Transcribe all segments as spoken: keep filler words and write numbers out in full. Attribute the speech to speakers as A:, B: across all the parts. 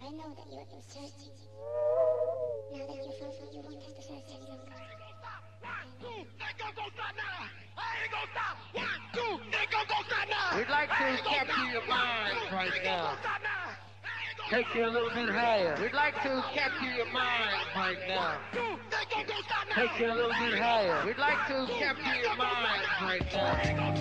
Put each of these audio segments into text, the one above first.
A: I know that you're searching. Now that you found what you want us to search any longer.
B: One, two, ain't gonna go stop now. I ain't gonna stop. One, two, ain't gonna go stop now.
C: We'd like to capture your mind right now. Take you a little bit higher. We'd like to capture your mind right now. Take you a little bit higher. We'd like to capture your mind right now.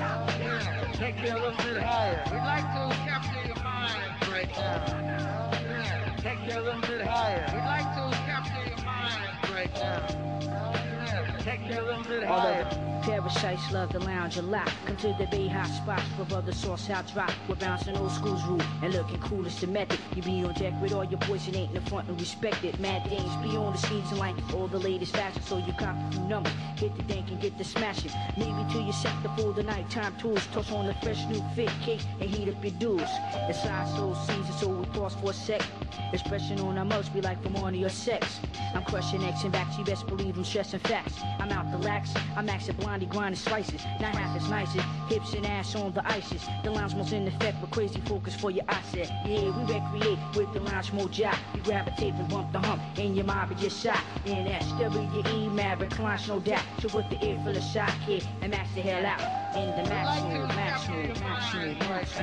C: Yeah. Take you a little bit higher. We'd like to capture your mind right now. Yeah. Take you a little bit higher. We'd like to capture your mind right now. Yeah. Take you a little bit higher.
D: Parasites love the lounge a lot. Come to the Bay High spots with other sauce out drop. We're bouncing old school's rule and looking cool as the method. You be on deck with all your boys and ain't in the front and respect it. Mad things be on the scenes and like all the latest fashion. So you cop a few numbers, hit the dank and get the smashing. Maybe till you sector for the nighttime tours. Toss on the fresh new fit cake and heat up your dues. It's our soul season, so we pause for a sec. Expression on our mugs be like from on your sex. I'm crushing X and back, you best believe I'm stressing facts. I'm out the lax, I'm maxing blondie grinding slices. Not half as nice as hips and ass on the ices. The lounge mode's in effect with crazy focus for your eyesight. Yeah, we recreate with the lounge mode job. You grab a tape and bump the hump and your mob just shot. In S W E, Maverick, launch no doubt. So with the ear full of shot kid and max the hell out. In the max mode, max mode, max mode, max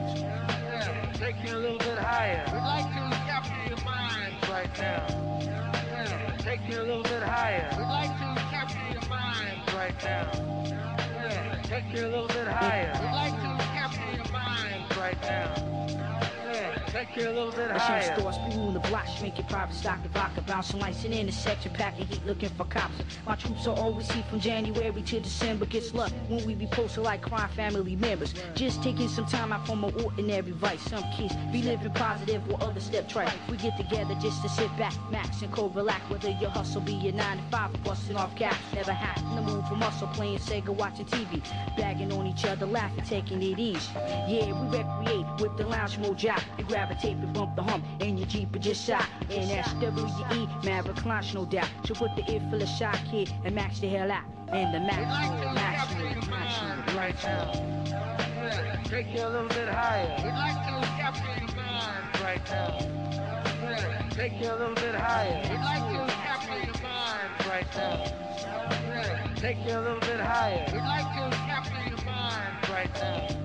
D: mode.
C: Take you a little bit higher. We'd like to capture your mind right now. Yeah. Take you a little bit higher. We'd like to capture your mind right now. Yeah. Take you a little bit higher. We'd like to capture your mind right now. Yeah. Take you a little bit higher.
D: Some stores be on the block, make it private stock, the vodka bouncing lights in the section, packing heat, looking for cops. My troops are always heat from January to December. Gets luck when we be posted like crime family members. Just taking some time out from an ordinary vice. Some kids be living positive while others step trite. We get together just to sit back, max and co-relax. Whether your hustle be your nine to five, busting off caps. Never happen to move from muscle, playing Sega, watching T V, bagging on each other, laughing, taking it easy. Yeah, we recreate with the lounge mode job. You grab a tape and bump the hump, and your Jeep is just shot. And S W E, Maverick launch no doubt. So put the ear full of shot kid and max the hell out. And the max mode, max mode, max mode,
C: right now. Yeah. Take you a little bit higher. We'd like to capture your mind right now. Yeah. Take you a little bit higher. We'd like to capture your mind right now. Yeah. Take you a little bit higher. We'd like to capture your mind right now.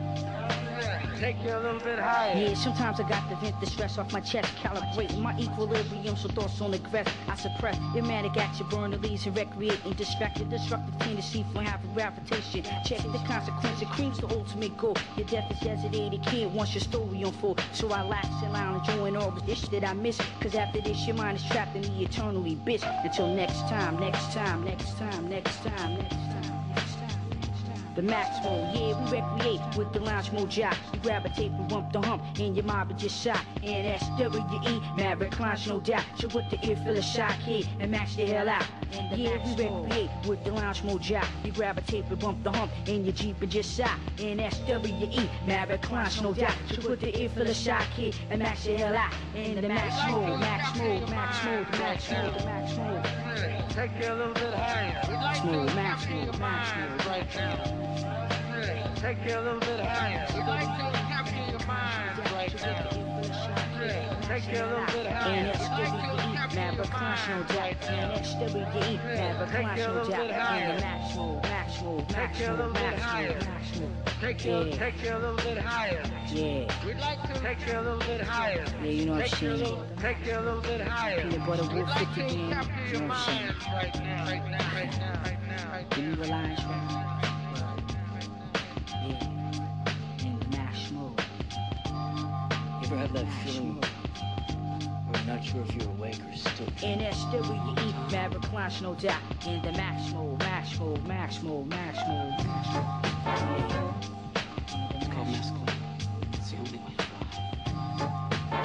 C: Take you a little bit higher.
D: Yeah, sometimes I got to vent the stress off my chest, calibrating my equilibrium so thoughts on the crest. I suppress your manic action, burn the leaves and recreate and distracted, destructive tendency for having gravitation. Check the consequence, it creams the ultimate goal. Your death is designated kid wants your story unfold. So I lax and lounge, enjoying all the ish that I miss. Cause after this, your mind is trapped in the eternally bitch. Until next time, next time, next time, next time, next time. The max mode, yeah, we recreate with the lounge mode job. You grab a tape and bump the hump, and your mob is just shot. And S W E, Maverick launch no doubt. So with the ear full of shot kid and max the hell out. Yeah, we recreate with the lounge mode job. You grab a tape and bump the hump, and your Jeep is just shot. And S W E, Maverick launch no doubt. So with the ear full of shot kid and max the hell out. And the max mode, max mode, max mode, max mode, max mode.
C: Take you a little bit higher. We'd like to capture your mind right now. Take you a little bit higher. We'd like to capture your mind right now. Take you a little bit higher.
D: And S W E, Maverick launch no doubt. And S W E, Maverick launch no doubt. And the max mode, max mode, max mode, max mode, max mode.
C: Take you,
D: Yeah.
C: take you a little bit higher.
D: Yeah,
C: We'd like to take you a little bit higher.
D: yeah, you know what I'm
C: Take you a
D: saying.
C: little, take you a little bit higher.
D: Peanut butter
C: We'd
D: wolf
C: like
D: fifty
C: to
D: game.
C: capture
D: You
C: your
D: know what I'm saying.
C: mind right now, right now, right now, right now, right
D: Give me
C: now.
D: the lines right. Yeah. In the max mode.
E: You ever have that feeling where you're not sure if you're awake or still
D: In S W E, Maverick launch no doubt. In the max mode, max mode, max mode, max mode, max mode. Yeah.
E: It's called mescaline. It's the only way to fly.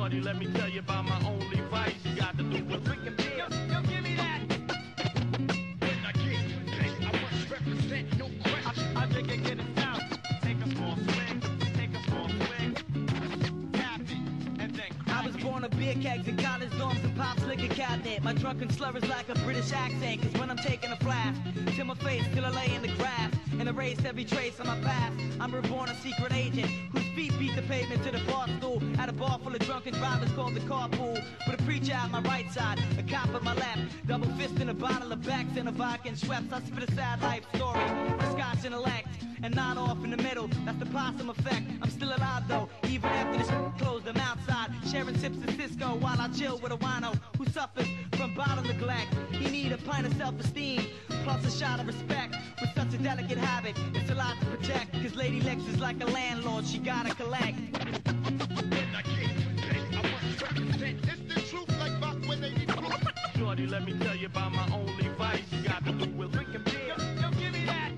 B: Shorty, let me tell you about my only vice. You got to do with drinking beer. Yo, yo, give me that. When I get paid, I must represent, no question. I, I drink and get it down. Take a small swing, take a small swing. Tap it, and then
F: I was born of beer kegs in college dorms and pop's liquor cabinet. My drunken slur is like a British accent, cause when I'm taking a flash to my face till I lay in the grass and erase every trace of my past, I'm reborn a secret agent whose feet beat the pavement to the bar stool at a bar full of drunken drivers called the carpool. With a preacher at my right side, a cop at my left, double fist in a bottle of Beck's and a vodka and Schweppes. I spit a sad life story, a Scotch intellect, and not off in the middle. That's the possum effect. I'm still alive though, even after this closed. I'm outside, sharing sips of Cisco while I chill with a wino who suffers from bottle neglect. He need a pint of self-esteem, plus a shot of respect. With such a delicate habit, it's a lot to protect. Cause Lady Lex is like a landlord, she gotta collect.
B: when I get paid, I must represent. It's the truth, like back when they need proof. Shorty, let me tell you about my only vice. You got to do with drinking beer. Yo, yo, give me that.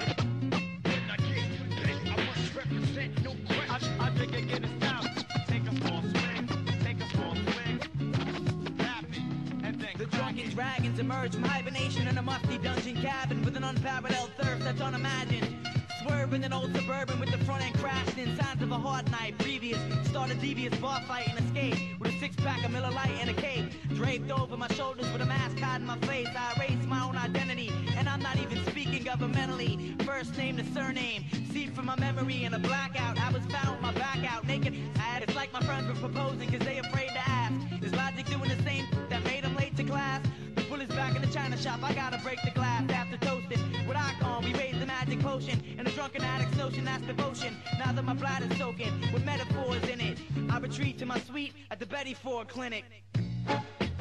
B: When I get paid, I must represent, no question. I, I drink and get it down. Take a small swing, take a small swing. Tap it, and then
F: The drunken dragons emerge from hibernation in a musty dungeon cabin with an unparalleled thirst that's unimagined. Swerving an old Suburban with the front end crashing in signs of a hard night previous. Start a devious bar fight and escape with a six pack of Miller Lite and a cape draped over my shoulders with a mask hiding my face. I erase my own identity, and I'm not even speaking governmentally. First name to surname, seed from my memory in a blackout. I was found with my back out naked. I, it's like my friends were proposing cause they afraid to ask. Is Logic doing the same that made him late to class? The bullet's back in the china shop, I gotta break the glass after toasting. With icon, we raise the magic potion, and a drunken addict's notion, that's devotion. Now that my bladder's soaking with metaphors in it, I retreat to my suite at the Betty Ford Clinic.
B: pass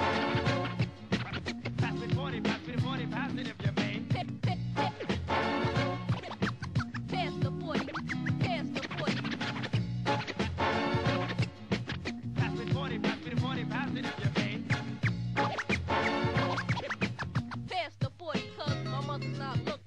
B: it forty, pass it forty, pass it if you may.
G: Pass the forty, pass the forty.
B: Pass it forty, pass it forty, pass it if you may.
G: Pass the forty, cause my mother's not looking.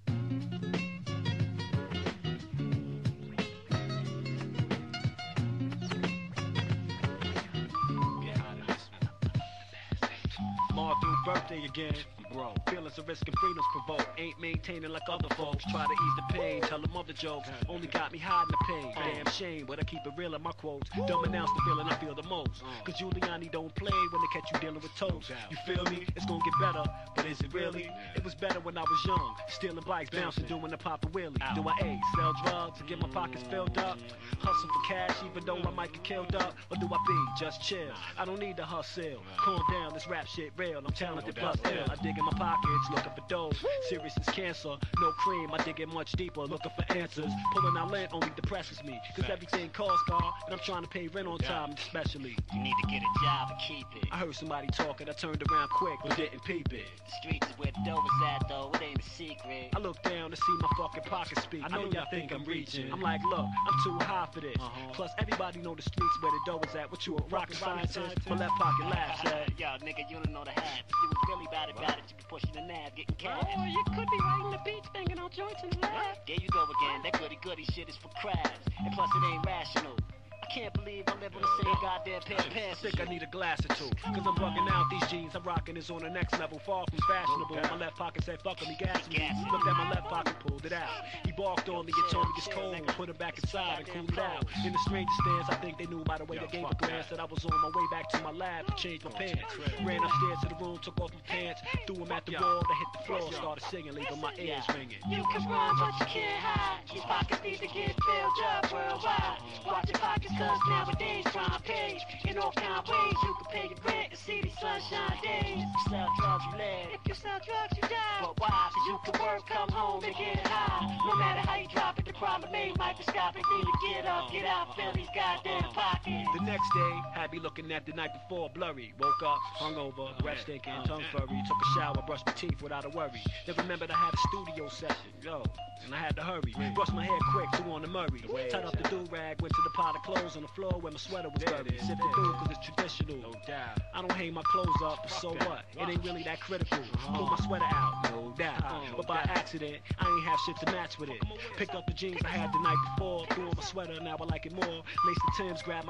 H: Martin birthday again, bro. Feelings of risk and freedoms provoke. Ain't maintaining like other folks. Try to ease the pain, tell them other jokes. Only got me hiding the pain. Damn shame, but I keep it real in my quotes. Dumb announce the feeling I feel the most. Cause Giuliani don't play when they catch you dealing with toes. You feel me? It's gonna get better, but is it really? It was better when I was young. Stealing bikes, bouncing, doing the pop and wheelie. Do I A, sell drugs to get my pockets filled up? Hustle for cash even though I might get killed up? Or do I be just chill? I don't need to hustle. Calm down, this rap shit real. I'm talented plus ill. I dig in my pockets, looking for dough. Serious as cancer, no cream. I dig in much deeper, looking for answers. Pulling out lint only depresses me. Cause everything costs, car, and I'm trying to pay rent on time, especially.
I: You need to get a job and keep it.
H: I heard somebody talking, I turned around quick, but didn't peep it.
I: The streets is where the dough is at, though. It ain't a secret.
H: I look down to see my fucking pocket speak. I know y'all think I'm reaching. I'm like, look, I'm too high for this. Uh-huh. Plus, everybody know the streets where the dough is at. What you a rocket scientist? My left pocket laughs at.
I: Yo, nigga, you don't know the half. If you was really bad it, bad it, you be pushing the nav, getting cash.
J: Oh, you could be riding the beach, banging on joints in the lab.
I: There you go again. That goody goody shit is for crabs. And plus, it ain't rational. I can't believe I live on the same goddamn pair of pants.
H: I think I need a glass or two. Cause I'm bugging out these jeans I'm rocking is on the next level, far from fashionable. My left pocket said fuck him, he gassed me. Looked at my left pocket, pulled it out. He barked on me and told me it's cold. Put it back inside and cooled it out. In the stranger stance, I think they knew by the way they gave a glance that I was on my way back to my lab to change my pants. Ran upstairs to the room, took off my pants, threw them at the wall, they hit the floor, started singing, leaving my ears ringing.
J: You can run, but you can't hide. Your pockets need to get filled up worldwide. Watch your pockets, cause nowadays trying to pay in all kind of ways. You can pay your rent and see these sunshine days.
I: If you sell drugs, you live.
J: If you sell drugs, you die.
I: But why?
J: Cause you can work, come home, and get high. No matter how you drop it, the problem ain't microscopic. Need to get up, get out, fill these goddamn pockets.
H: The next day, had me looking at the night before, blurry. Woke up, hungover, breath stinking, tongue furry. Took a shower, brushed my teeth without a worry. Then remembered I had a studio session, yo, and I had to hurry. Brushed my hair quick, two on the Murray. Tied up the do-rag, went to the pile of clothes on the floor where my sweater was buried. Sipped it through, cause it's traditional. No doubt. I don't hang my clothes up, but so what? It ain't really that critical. Pull my sweater out, no doubt. But by accident, I ain't have shit to match with it. Picked up the jeans I had the night before, threw on my sweater, now I like it more. Laced the Timbs, grabbed my keys, now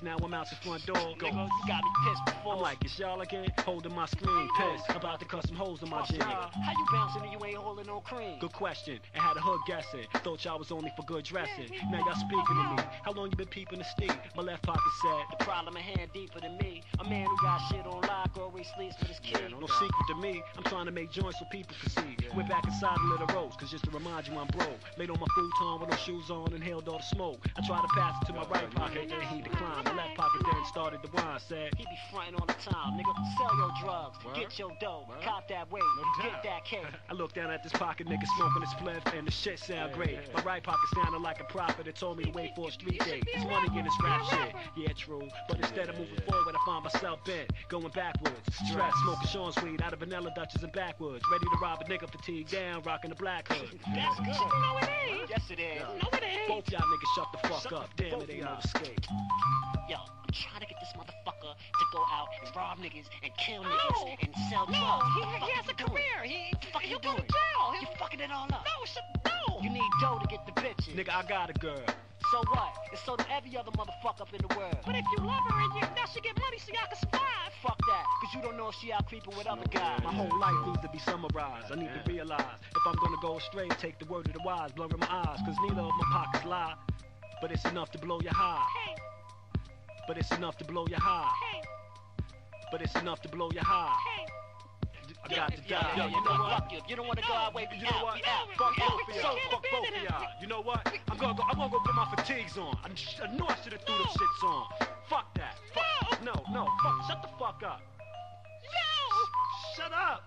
H: now I'm out the front door. Go.
I: Nigga, you got me pissed before.
H: I'm like, it's y'all again? Holding my screen, pissed. About to cut some holes in my jeans.
I: How you bouncing and you ain't holding no cream?
H: Good question. And had a hood guessing. Thought y'all was only for good dressing. Now y'all speaking to me. How long you been peeping the steed? My left pocket said,
I: the problem at hand deeper than me. A man who got shit on lock always sleeps with his kid.
H: Yeah, no secret to me. I'm trying to make joints so people can see. Yeah. We're back inside the little rose, cause just to remind you I'm broke. Laid on my futon with no shoes on, inhaled all the smoke. I tried to pass it to my right pocket and he declined. My left pocket then started to whine, said,
I: he be frontin' all the time, nigga. Sell your drugs, what? Get your dough, what? Cop that weight, no get that cake.
H: I looked down at this pocket nigga smoking his spliff and the shit sound great. My right pocket sounded like a prophet that told me to wait for a street date. There's money in this rap shit, yeah true. But instead of moving forward, I find myself bent, going backwards. Stressed, smoking Sean's weed out of vanilla Dutchess and backwoods. Ready to rob a nigga fatigue down, rocking the black hood.
I: That's good.
J: No, it ain't.
I: Yes, it is.
J: No, it ain't.
H: Both y'all niggas shut the fuck shut up. Damn, it ain't no escape.
I: Yo, I'm trying to get this motherfucker to go out and rob niggas and kill niggas
J: no.
I: and sell drugs.
J: No, he, he has a career. He,
I: what
J: he'll
I: you
J: go to
I: doing?
J: jail.
I: You fucking it all up.
J: No, shit, no.
I: You need dough to get the bitches.
H: Nigga, I got a girl.
I: So what? It's so do every other motherfucker up in the world.
J: But if you love her and you now she get money so y'all can survive.
I: Fuck that, cause you don't know if she out creeping with other guys.
H: My whole life needs to be summarized. I need to realize if I'm gonna go astray, take the word of the wise, blurring my eyes, cause neither of my pockets lie. But it's enough to blow your high.
J: Hey.
H: But it's enough to blow your high.
J: Hey.
H: But it's enough to blow your high.
J: Hey.
H: I got to die.
I: Yo, you know what? Fuck you. You don't want to go our way.
H: You know what? Fuck both of y'all. Fuck both of y'all. You know what? I'm gonna go. I'm gonna go put my fatigues on. I, I knew I should have threw them shits on. Fuck that. Fuck. No, no. Fuck. Shut the fuck up.
J: No.
H: Shut up.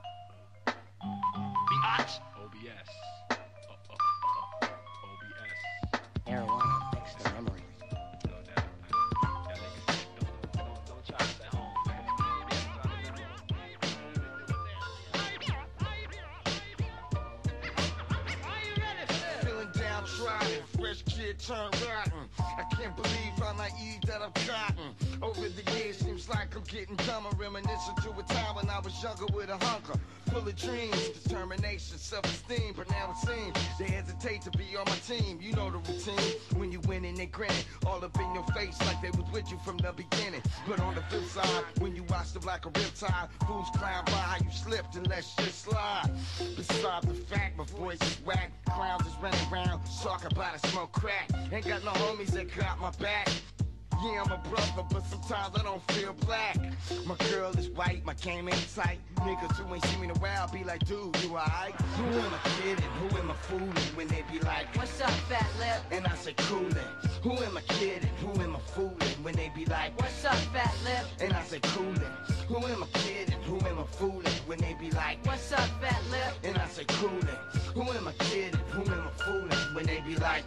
H: Biatch. O B S. Uh, uh, uh, uh, O B S.
E: Marijuana affects the memory.
H: No doubt. Y'all niggas don't, don't, don't try this at home.
K: Trying, fresh kid turned rotten. I can't believe how naive that I've gotten. Over the years, seems like I'm getting dumber. Reminiscing to a time when I was younger with a hunker. Full of dreams, determination, self-esteem. But now it seems they hesitate to be on my team. You know the routine. When you win and they grinning, all up in your face like they was with you from the beginning. But on the flip side, when you watch them like a riptide, fools clown by how you slipped and let shit slide. Beside the fact, my voice is whack. Clowns is running around, talking about a smoke crack. Ain't got no homies that got my back. Yeah, I'm a brother, but sometimes I don't feel black. My girl is white, my game ain't tight. Niggas who ain't seen me in a while be like, dude, you alright? Who am I kidding? Who am I fooling? When they be like,
F: what's up, fat lip?
K: And I say, coolin'. Who am I kidding? Who am I fooling? When they be like,
F: what's up, fat lip?
K: And I say, coolin'. Who am I kidding? Who am I fooling? When they be like,
F: what's up, fat lip?
K: And I say, coolin'. Who am I kidding? Who am I fooling? When they be like,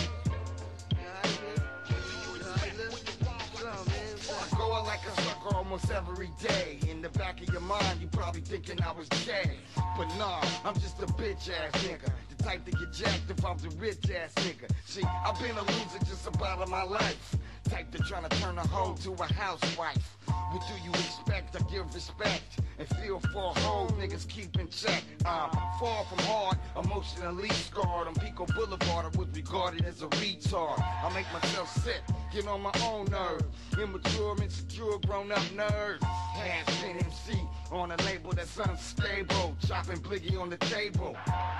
K: going like a sucker almost every day. In the back of your mind, you probably thinking I was gay. But nah, I'm just a bitch ass nigga. The type to get jacked if I'm the rich ass nigga. See, I've been a loser just about all my life. Type to tryna turn a hoe to a housewife. What do you expect? I give respect and feel for a hoe niggas keep in check. I'm far from hard, emotionally scarred. On Pico Boulevard, I was regarded as a retard. I make myself sick, get on my own nerve. Immature, insecure, grown up nerd. Has-been M C on a label that's unstable. Chopping bliggy on the table.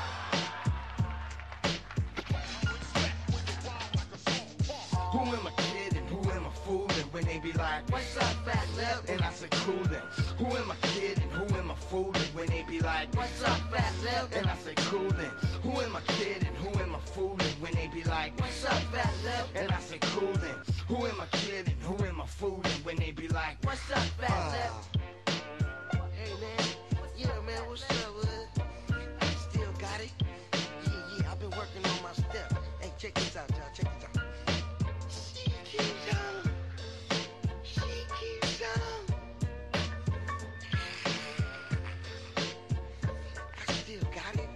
K: Who am I kidding? Who am I fooling? When they be like,
F: what's up, fat lip?
K: And I say, coolin'. Who am I kidding? Who am I fooling? When they be like,
F: what's up, fat lip?
K: And I say, coolin'. Who am I kidding? Who am I fooling? When they be like,
F: what's up, fat lip?
K: And I say, coolin'. Who am I kidding? Who am I fooling? When they be like,
F: what's up, fat
K: uh,
F: lip?
L: Hey man, yeah man, what's up, uh? Still got it? Yeah, yeah, I've been working on my step. Hey, check this out, y'all, check this out. She keeps on, she keeps on. I still got it.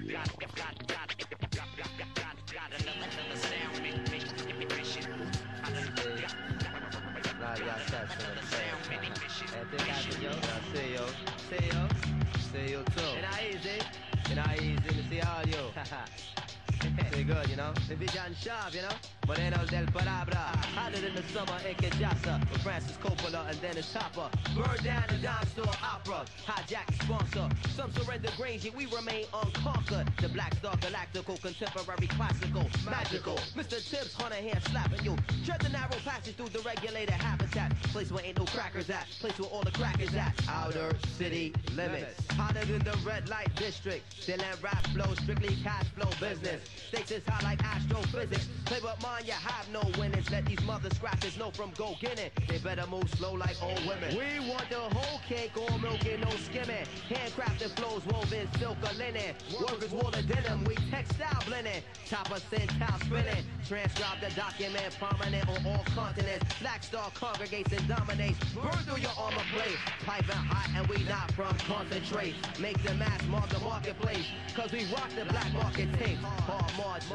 M: Nah, you got steps in the face. And think I can, yo. I see yo. See yo. See you too. And I easy. And I easy to see all you. Say good, you know. The vision sharp, you know. Moreno del Palabra. Hotter than the summer in Kinshasa with Francis Coppola and Dennis Hopper. Burn down the dime store opera. Hijack the sponsor. Some surrender Granger. We remain unconquered. The Black Star Galactical, contemporary, classical, magical. Mister Tibbs, Hunter hand slapping you. Tread the narrow passage through the regulated habitat. Place where ain't no crackers at. Place where all the crackers at. Outer city limits. Hotter than the red light district. Still in rap flow, strictly cash flow business. Stakes is high like astrophysics. Play with mine, you have no winnings. Let these mother scratchers know from go getting. They better move slow like old women. We want the whole cake, all milk and no skimming. Handcrafted flows woven silk or linen. Workers wore the denim, we textile blending. Top of centile spinning. Transcribe the document, prominent on all continents. Black Star congregates and dominates. Burn through your armor plate. Piping hot and we not from concentrate. Make the mass mark the marketplace. Cause we rock the black market tape. Hard margin.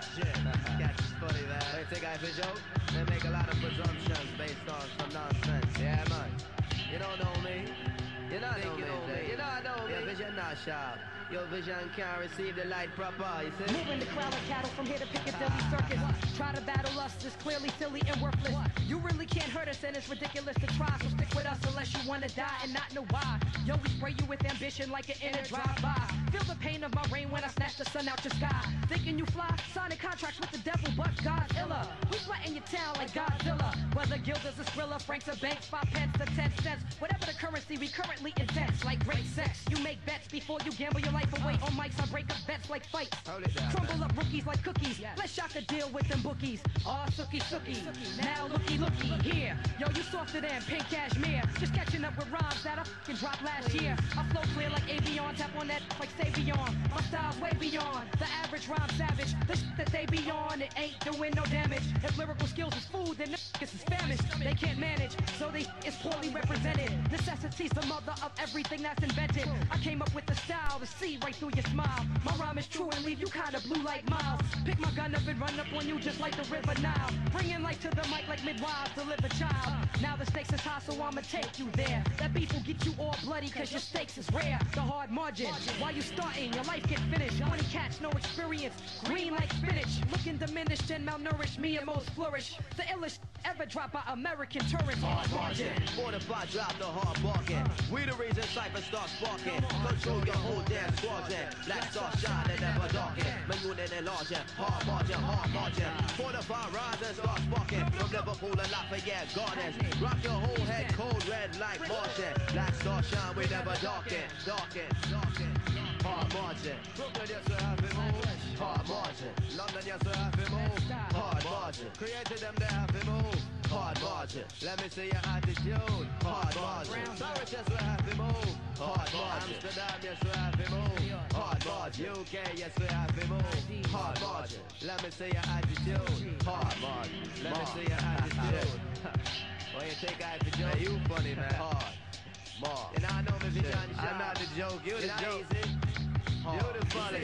M: Catch is funny, man. They take I for joke. They make a lot of presumptions based on some nonsense. Yeah, man. You don't know me. You don't know me. You don't know me. Your vision not sharp. Your vision can't receive the light proper, you see?
N: Moving the crowd of cattle from here to Piccadilly Circus. Try to battle us is clearly silly and worthless. You really can't hurt us and it's ridiculous to try. So stick with us unless you wanna die and not know why. Yo, we spray you with ambition like an inner drive-by. Feel the pain of my rain when I snatch the sun out your sky. Thinking you fly, signing contracts with the devil, but Godzilla. We flatten your town like Godzilla. Whether Gilda's a Skrilla, Frank's a bank, five pence to ten cents. Whatever the currency, we currently intense like great sex. You make bets before you gamble your life away. On mics, I break up bets like fights. Crumble up rookies like cookies. Let's shock a deal with them bookies. Aw, sookie, sookie. Now looky, looky, here. Yo, you softer than pink cashmere. Just catching up with rhymes that I fucking dropped last year. I flow clear like Avion, tap on that like Savion. My style's way beyond the average rhyme savage. The shit that they be on, it ain't doing no damage. If lyrical skills is food, then this is famished. They can't manage, so they is poorly represented. Necessity's the mother of everything that's invented. I came up with the style to see right through your smile. My rhyme is true and leave you kinda blue like miles. Pick my gun up and run up on you just like the river Nile. Bringing light to the mic like midwives deliver child. Now the stakes is high, so I'ma take you there. That beef will get you all bloody cause your stakes is rare. The hard margin, while you starting, your life get finished. twenty cats, no experience, green like spinach. Looking diminished and malnourished, me and most flourish. The illest ever dropped by American tourists. Hard margin.
M: Fortified, drop the hard barking. We the reason Cypher starts sparking. Control your whole damn squadron. Black Star shine and never darken. My unit enlarging. Hard margin, hard margin. Fortified, rise and start sparking. From Liverpool and Lafayette Gardens. Rock your whole head cold red like Martian. Black Star shine, we never darken. Darken, darken. Hard margin. Brooklyn, yes, we have it move. Hard margin. London, yes, we have it move. Hard margin. Created them, they have it move. Hard margin. Let me see your attitude. Hard margin. Paris, yes, we have it move. Hard margin. Amsterdam, yes, we have it move. Hard margin. U K, yes, we have it move. Hard margin. Let me see your attitude. Hard margin. Let me see your attitude. What you think I have to joke? You funny, man. Hard. Mark. And I know me, John. I'm not the joke. You the joke. You the funny.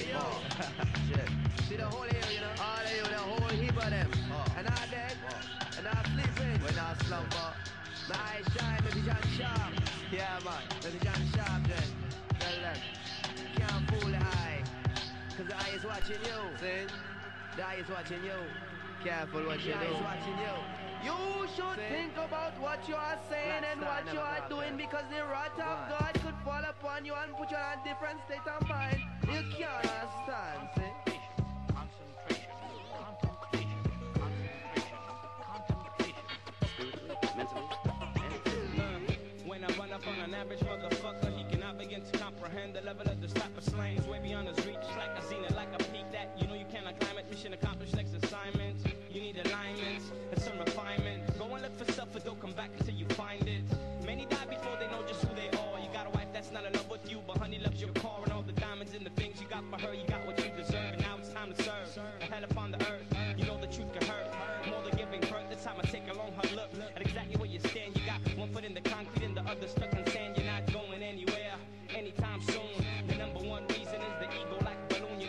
M: Shit. See the whole here, you know? All of you, the whole heap of them. And I dead. And I sleeping. When I slumber. My eyes shine, maybe John Sharp. Yeah, man. Maybe John Sharp then. Tell them. Can't fool the eye. Cause the eye is watching you. See? The eye is watching you. Careful what you do. The eye is watching you. You should See? think about what you are saying Black and what you are doing because the wrath of God could fall upon you and put you in a different state of mind. You can't understand, see?
O: When I run up on an average motherfucker, he cannot begin to comprehend the level of this type of slang. It's way beyond his reach, like I seen it, like I peaked at. You know you cannot climb it, mission accomplished, next assignment. You need alignments and some refinement. Go and look for stuff, but don't come back until you find it. Many die before they know just who they are. You got a wife that's not in love with you, but honey loves your car and all the diamonds and the things you got for her. You got what you deserve, and now it's time to serve. A hell upon the earth, you know the truth can hurt. More than giving birth, this time I take a long hard look at exactly where you stand. You got one foot in the concrete and the other stuck in sand. You're not going anywhere anytime soon. The number one reason is the ego like a balloon.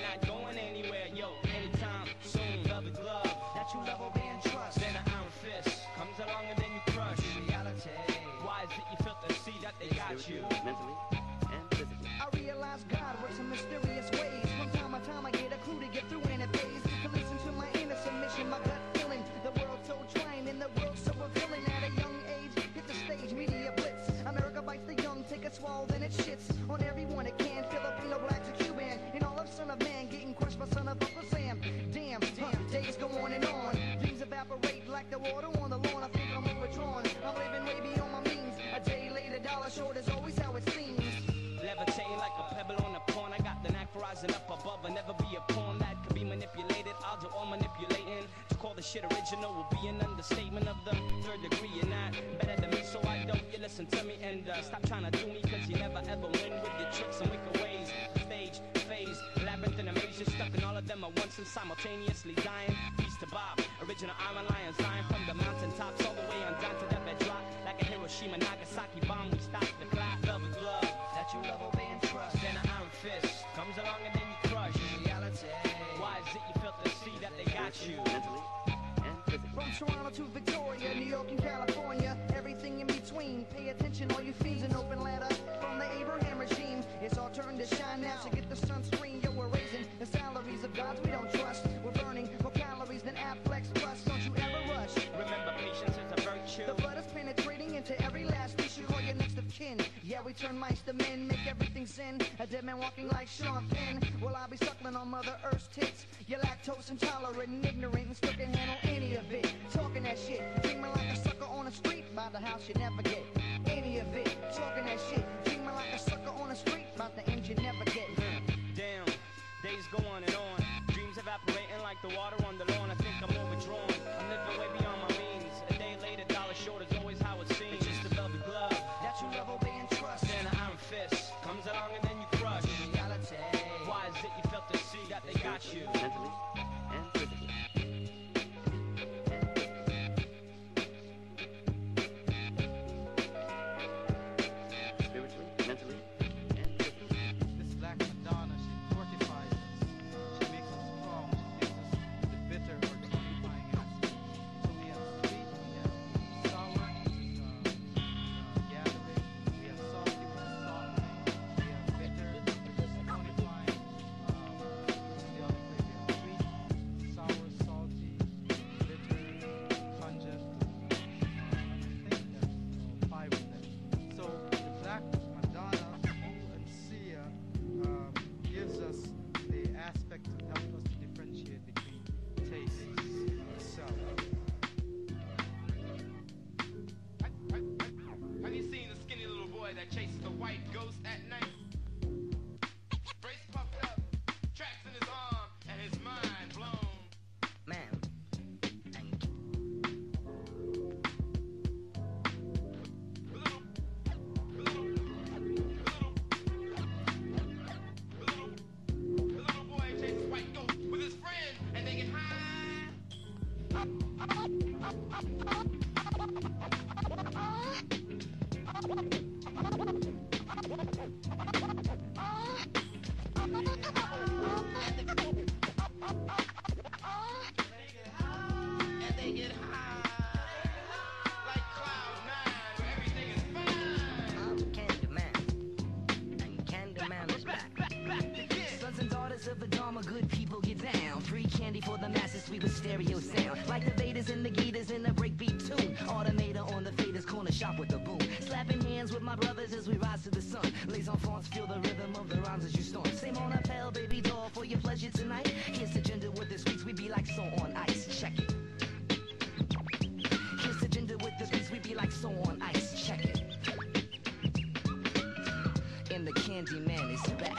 N: crush my son of Uncle Sam. Damn, damn, days go on and on. Dreams evaporate like the water on the lawn. I think I'm overdrawn. I'm living way beyond my means. A day later, dollar short is always how it seems.
O: Levitating like a pebble on a pawn. I got the knack for rising up above and never be a pawn that could be manipulated. I'll do all manipulating. To call the shit original will be an understatement of the third degree. You're not better than me, so I don't. You listen to me and uh, stop trying to do me, cause you never ever win with your tricks and wicked ways. Stage, phase, labyrinth and amazing, stuck in all of them at once and simultaneously dying. Feast to Bob, original Iron Lion sign from the mountaintops all the way on down to the bedrock. Like a Hiroshima, Nagasaki bomb, we stop the clock. Velvet glove, that you love, obey and trust. Then an iron fist comes along and then you crush. Reality, why is it you felt to see that they got you?
N: From Toronto to Victoria, New York and California, everything in between. Pay attention, all you fiends, an open ladder from the Abraham regime. It's our turn to shine now, so get the sunscreen. Yo, we're raising the salaries of gods we don't trust. We're burning more calories than Afflex Plus. Don't you ever rush.
O: Remember, patience is a virtue.
N: The blood is penetrating into every last tissue. Call your next of kin. Yeah, we turn mice to men, make everything sin. A dead man walking like Sean Penn. Well, I'll be suckling on Mother Earth's tits. You're lactose intolerant and ignorant and still can handle any of it. Talking that shit, dreaming like a sucker on the street. About the house you never get any of it. Talking that shit, dreaming like a sucker on the street. About the end you never get.
O: Damn, days go on and on. Dreams evaporating like the water on the lawn. I think I'm overdrawn. I'm living way beyond my means. A day later, dollar short is always how it seems. It's just a velvet glove
N: that you love, obey and trust.
O: Then an iron fist comes along and then you crush.
N: Reality,
O: why is it you felt to see that they got you?
M: Mentally and physically. Spiritually, mentally, and physically.
P: This Black Madonna, she fortifies us. She makes us strong. She gives us the bitter or the unifying aspect. So we have sweet, we have sour, which is uh, uh, gathering. We have salty, which is softening. We have bitter, which is unifying. Um, the other way we have sweet, sour, salty, bitter, pungent. I think that's uh, five of them. So the Black Madonna and Sia um, gives us the aspect to help us to differentiate between tastes itself.
B: Have you seen the skinny little boy that chases the white ghost at night? Brace puffed up, tracks in his arm, and his mind blown.
E: Man,
B: The little boy chases white ghost with his friend, and they get high. And they get high, like cloud nine, where everything is fine.
E: I'm Candyman, and Candyman is back.
N: Sons and daughters of the Dharma, good people get down. Free candy for the masses, sweet with stereo sound. Like the Vedas and the Gitas in a breakbeat tune. Automator on the Vedas corner shop with the boom. Slapping hands with my brothers as we rise to the sun. Les enfants feel the rhythm of the rhymes as you storm. Same on a pal, baby doll, for your pleasure tonight. Here's the gender with the streets, we be like so on ice. Check it. Here's the gender with the streets, we be like so on ice. Check it. And the Candyman is back.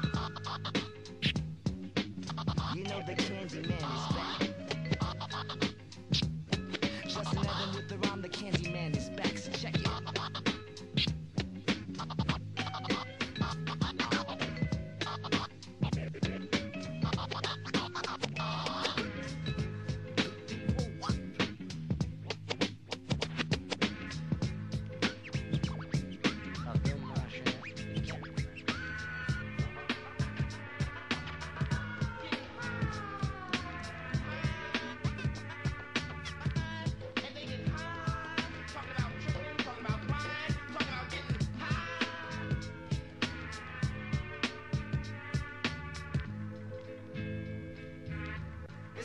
N: You know the Candyman is back. Justin Evan with the rhyme, the Candyman is back, so check it.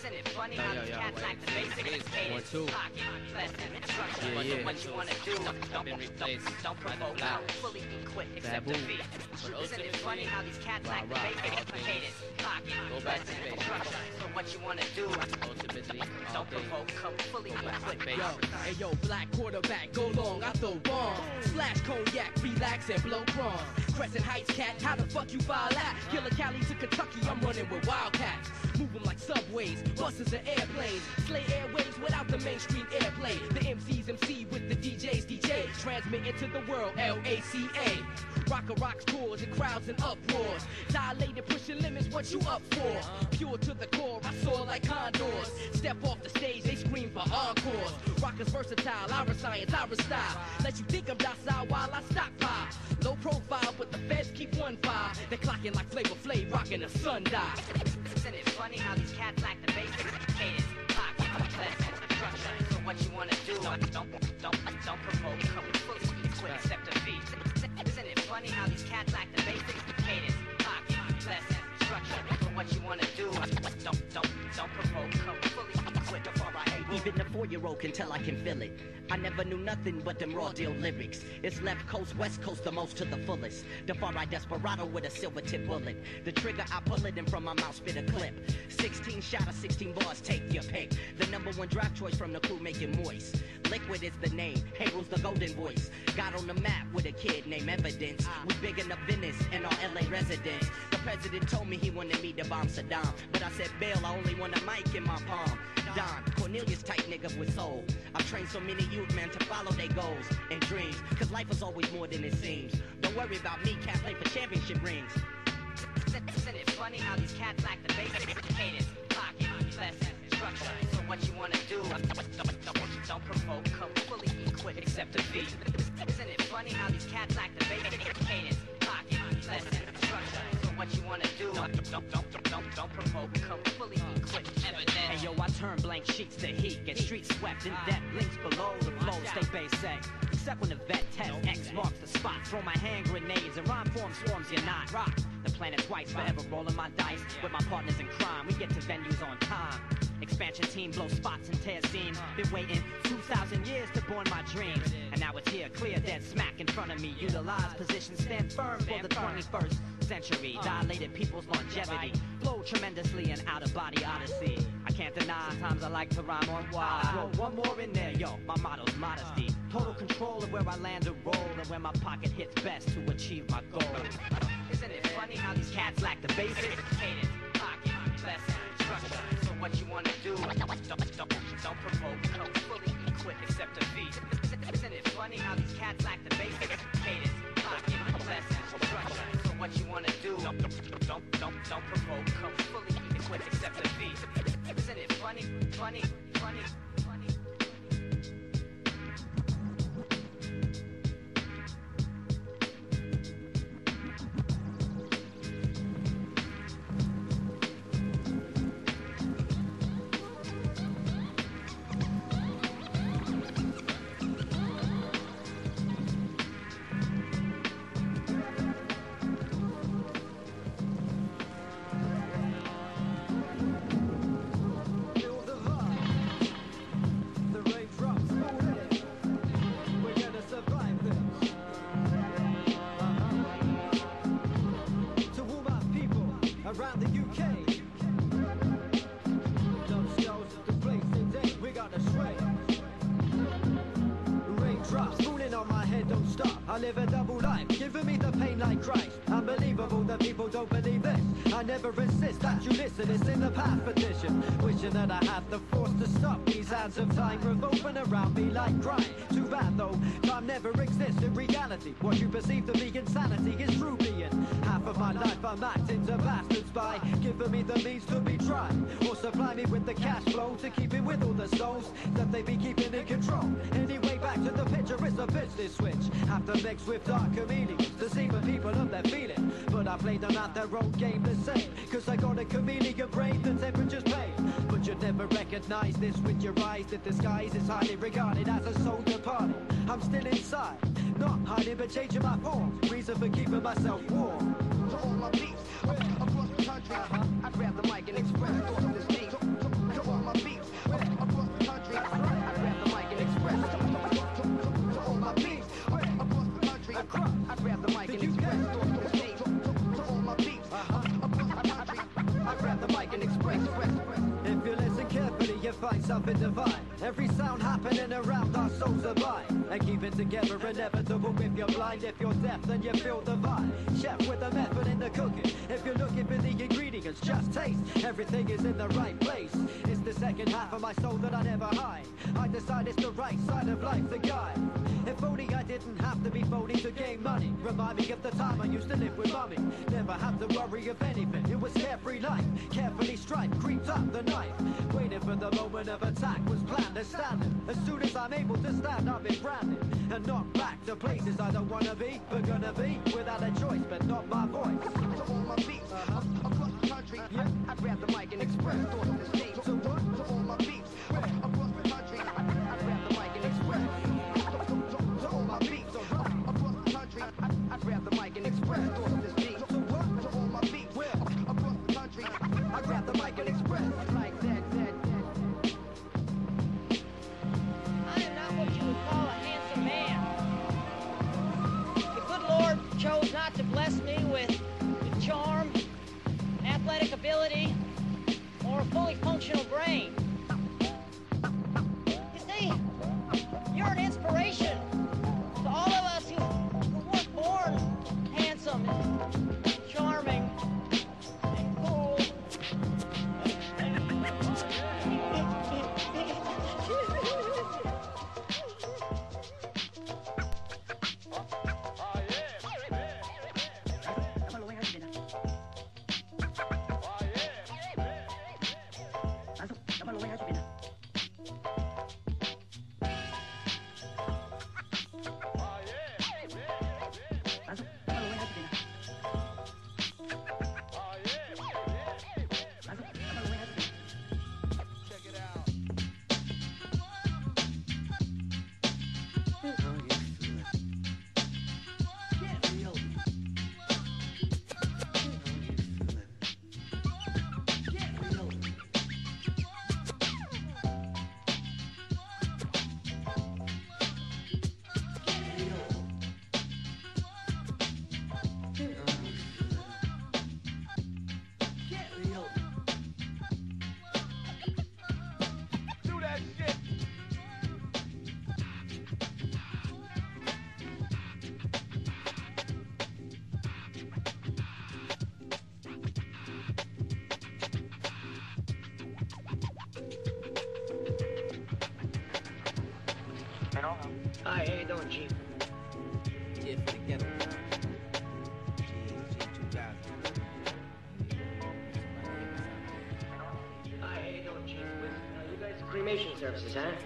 Q: Isn't it funny how these cats lack the basic cadence, pocket, lesson, structure,
R: Yeah, yeah.
Q: what you wanna do? Don't,
R: Been replaced
Q: don't, don't provoke,
R: by
Q: don't
R: the
Q: fully equip, except
R: Baboon.
Q: defeat.
R: But
Q: Isn't it
R: ultimately,
Q: funny how these cats lack the
R: rah, rah,
Q: basic
R: all things
Q: cadence, pocket,
R: go back to
Q: lesson,
R: basics.
Q: structure, so what you wanna do?
R: Ultimately, all
Q: Don't
R: things
Q: provoke, come fully
R: go back to
Q: equipped.
R: basics.
S: Hey yo, black quarterback, go long, I throw bombs. Splash cognac, relax and blow crumbs. Crescent Heights cat, how the fuck you file that? Killer Cali to Kentucky, I'm running with Wildcats. Move 'em like subways, buses and airplanes. Slay airways without the mainstream airplay. The M Cs M C with the D Js D J. Transmitting to the world, L A C A. Rocker rocks tours and crowds and uproars. Dilated, pushing limits, what you up for? Pure to the core, I soar like condors. Step off the stage, they scream for encores. Rockers versatile, our science, our style. Let you think I'm docile while I stockpile. Low profile, but the feds keep one file. They clocking like Flavor Flav, rocking the sundial.
Q: Isn't it funny how these cats lack the basic cadence, pocket, lesson, structure, so what you wanna do? Don't, don't, don't, don't provoke, come fully equipped, except defeat. Isn't it funny how these cats lack the basic cadence, pocket, lesson, structure, so what you wanna do? Don't, don't, don't provoke, come fully equipped before I hate.
T: Even the four-year-old can tell I can feel it. I never knew nothing but them raw deal lyrics. It's left coast, west coast, the most to the fullest. The far-right desperado with a silver tip bullet. The trigger, I pull it and from my mouth spit a clip. sixteen shot of sixteen bars, take your pick. The number one draft choice from the crew, make it moist. Liquid is the name, Harold's the golden voice. Got on the map with a kid named Evidence. We big enough Venice and our L A residents. The president told me he wanted me to bomb Saddam. But I said, Bill, I only want a mic in my palm. Don, Cornelius type nigga with soul. I've trained so many youth, man, to follow their goals and dreams. Cause life is always more than it seems. Don't worry about me, can't play for championship rings.
Q: Isn't it funny how these cats lack the basic cadence, pocket, lesson, structure, so what you wanna do? Don't, don't, don't provoke, come fully equipped, except defeat. Isn't it funny how these cats lack the basic cadence, pocket, lesson, structure, so what you wanna do? Don't, don't, don't, don't, don't provoke, come fully equipped, evident.
F: Hey yo, I turn blank sheets to heat, get street swept in depth, links below the flow, stay base say. Except when the vet test X marks the spot, throw my hand grenades and rhyme form swarms, you're not rock. The planet twice, forever rolling my dice with my partners in crime. We get to venues on time. Expansion team blow spots and tear scenes. Been waiting two thousand years to born my dreams, and now it's here, clear, dead smack in front of me. Utilize position, stand firm for the twenty-first century. Dilated people's longevity, flow tremendously and out of body odyssey. I can't deny times I like to rhyme on wild. Throw one more in there, yo. My motto's modesty. Total control of where I land a roll and where my pocket hits best to achieve my goal.
Q: Isn't it funny how these cats lack the basic cadence, pocket, lesson, structure, so what you wanna do? Don't, don't, don't, don't provoke, come fully equipped, except defeat. Isn't it funny how these cats lack the basic cadence, pocket, lesson, structure, so what you wanna do? Don't, don't, don't, don't, don't provoke, come fully equipped, except defeat. Isn't it funny, funny, funny, funny?
U: Around the U K, no snows, the place today, we got a sway. Raindrops falling on my head, don't stop. I live a double life, giving me the pain like Christ. Unbelievable that people don't believe this. I never insist that you listen, it's in the past petition. Wishing that I had the force to stop these hands of time revolving around me like crime. Too bad though, time never exists in reality. What you perceive to be insanity is true being. Half of my life I'm acting to bastards by giving me the means to be tried, or supply me with the cash flow to keep in with all the souls that they be keeping in control. Anyway, back to the picture, it's a business switch. Have to mix with dark chameleons to see the people of their feeling. But I play them out their own game the same, cause I got a chameleon brain, the temperature's pain. But you'd never recognize this with your eyes. The disguise is highly regarded as a soul departed. I'm still inside, not hiding but changing my form. Reason for keeping myself warm.
V: To all my beats, across the country, I grab the mic and express thoughts of this deep. To, to, to
U: itself in divide. Every sound happening around our souls abide. And keep it together inevitable. If you're blind, if you're deaf, then you feel the vibe. Chef with a method in the cooking. If you're looking for the ingredients, just taste. Everything is in the right place. It's the second half of my soul that I never hide. I decide it's the right side of life to guide. If only I didn't have to be phony to gain money. Remind me of the time I used to live with mummy. Never had to worry of anything. It was carefree life. Carefully striped, creeped up the knife. Waiting for the moment of attack was planned and standing. As soon as I'm able to stand, I've been branded. And knocked back to places I don't wanna be. But gonna be without a choice, but not my voice.
L: To all my beats, uh-huh. across the country, yeah. I grab the mic and express thoughts on the stage. To what? To all my beats, uh, across the country, I, I grab the mic and express. To, to, to, to all my beats, uh, across the country, I, I, I grab the mic and express thoughts on the stage. To what? To all my beats, uh, across the country, I, I grab the mic and express like that, that, that.
R: I am not what you would call a handsome man. The good Lord chose not to bless me with, with charm, athletic ability, or a fully functional brain. You see, you're an inspiration to all of us who, who weren't born handsome and charming and cool.
V: Hi, how you doing, G?
M: Yeah, for the ghetto. G, G two thousand.
V: Hi, how you doing, G? Uh, you guys are cremation services, huh?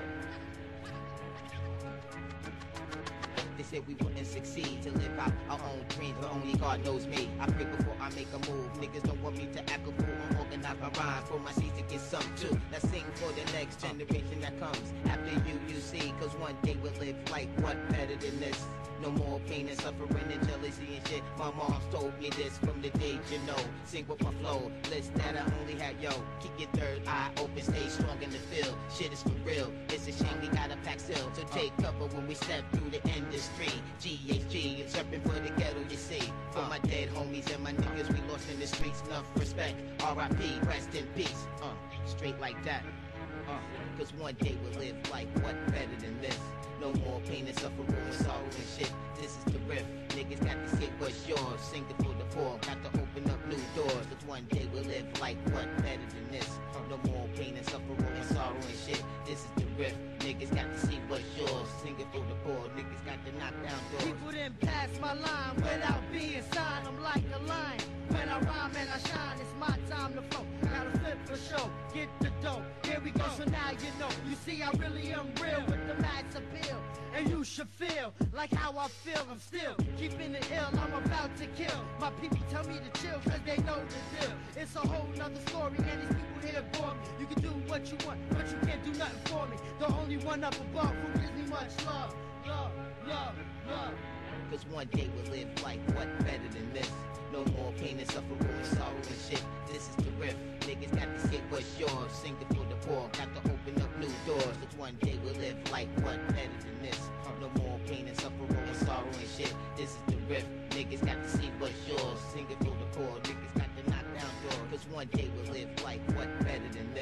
M: They said we wouldn't succeed to live out our own dreams, but only God knows me. I pray before I make a move. Niggas don't want me to act a fool. I'm organize my rhymes for my seeds to get some too. Let's sing for the next generation that comes after you, you see. Cause one day we'll live like what better than this? No more pain and suffering and jealousy and shit. My mom told me this from the day you know. Sing with my flow, list that I only had, yo. Keep your third eye open, stay strong in the field. Shit is for real, it's a shame we gotta pack still. So take cover when we step through the industry. G H G, it's reppin' for the ghetto, you see. For my dead homies and my niggas we lost in the streets, enough respect. R I P, rest in peace. Uh, straight like that. Uh, cause one day we'll live like what better than this? No more pain and suffering and sorrow and shit. This is the riff. Niggas got to say what's yours. Sing it for the poor. Got to open up new doors. Cause one day we'll live like what better than this? No more pain and suffering and sorrow and shit. This is the riff. Niggas got to see what's yours. Sing it for the poor. Niggas got to knock down doors.
W: People didn't pass my line without being signed. I'm like a lion. When I rhyme and I shine, it's my time to flow. Gotta flip for show, get the dough. Here we go, so now you know. You see, I really am real with the max appeal. And you should feel like how I feel. I'm still keeping it ill, I'm about to kill. My people tell me to chill, cause they know the deal. It's a whole nother story, and these people here bore me. You can do what you want, but you can't do nothing for me. The only one up above who gives me much love. Love, love, love.
M: Cause one day we'll live like what better than this? No more pain and suffering and sorrow and shit. This is the riff. Niggas got to say what's yours. Sing it for the poor. Got to open up new doors. Cause one day we'll live like what better than this? No more pain and suffering and sorrow and shit. This is the riff. Niggas got to see what's yours. Sing it for the poor. Niggas got to knock down doors. Cause one day we'll live like what better than this?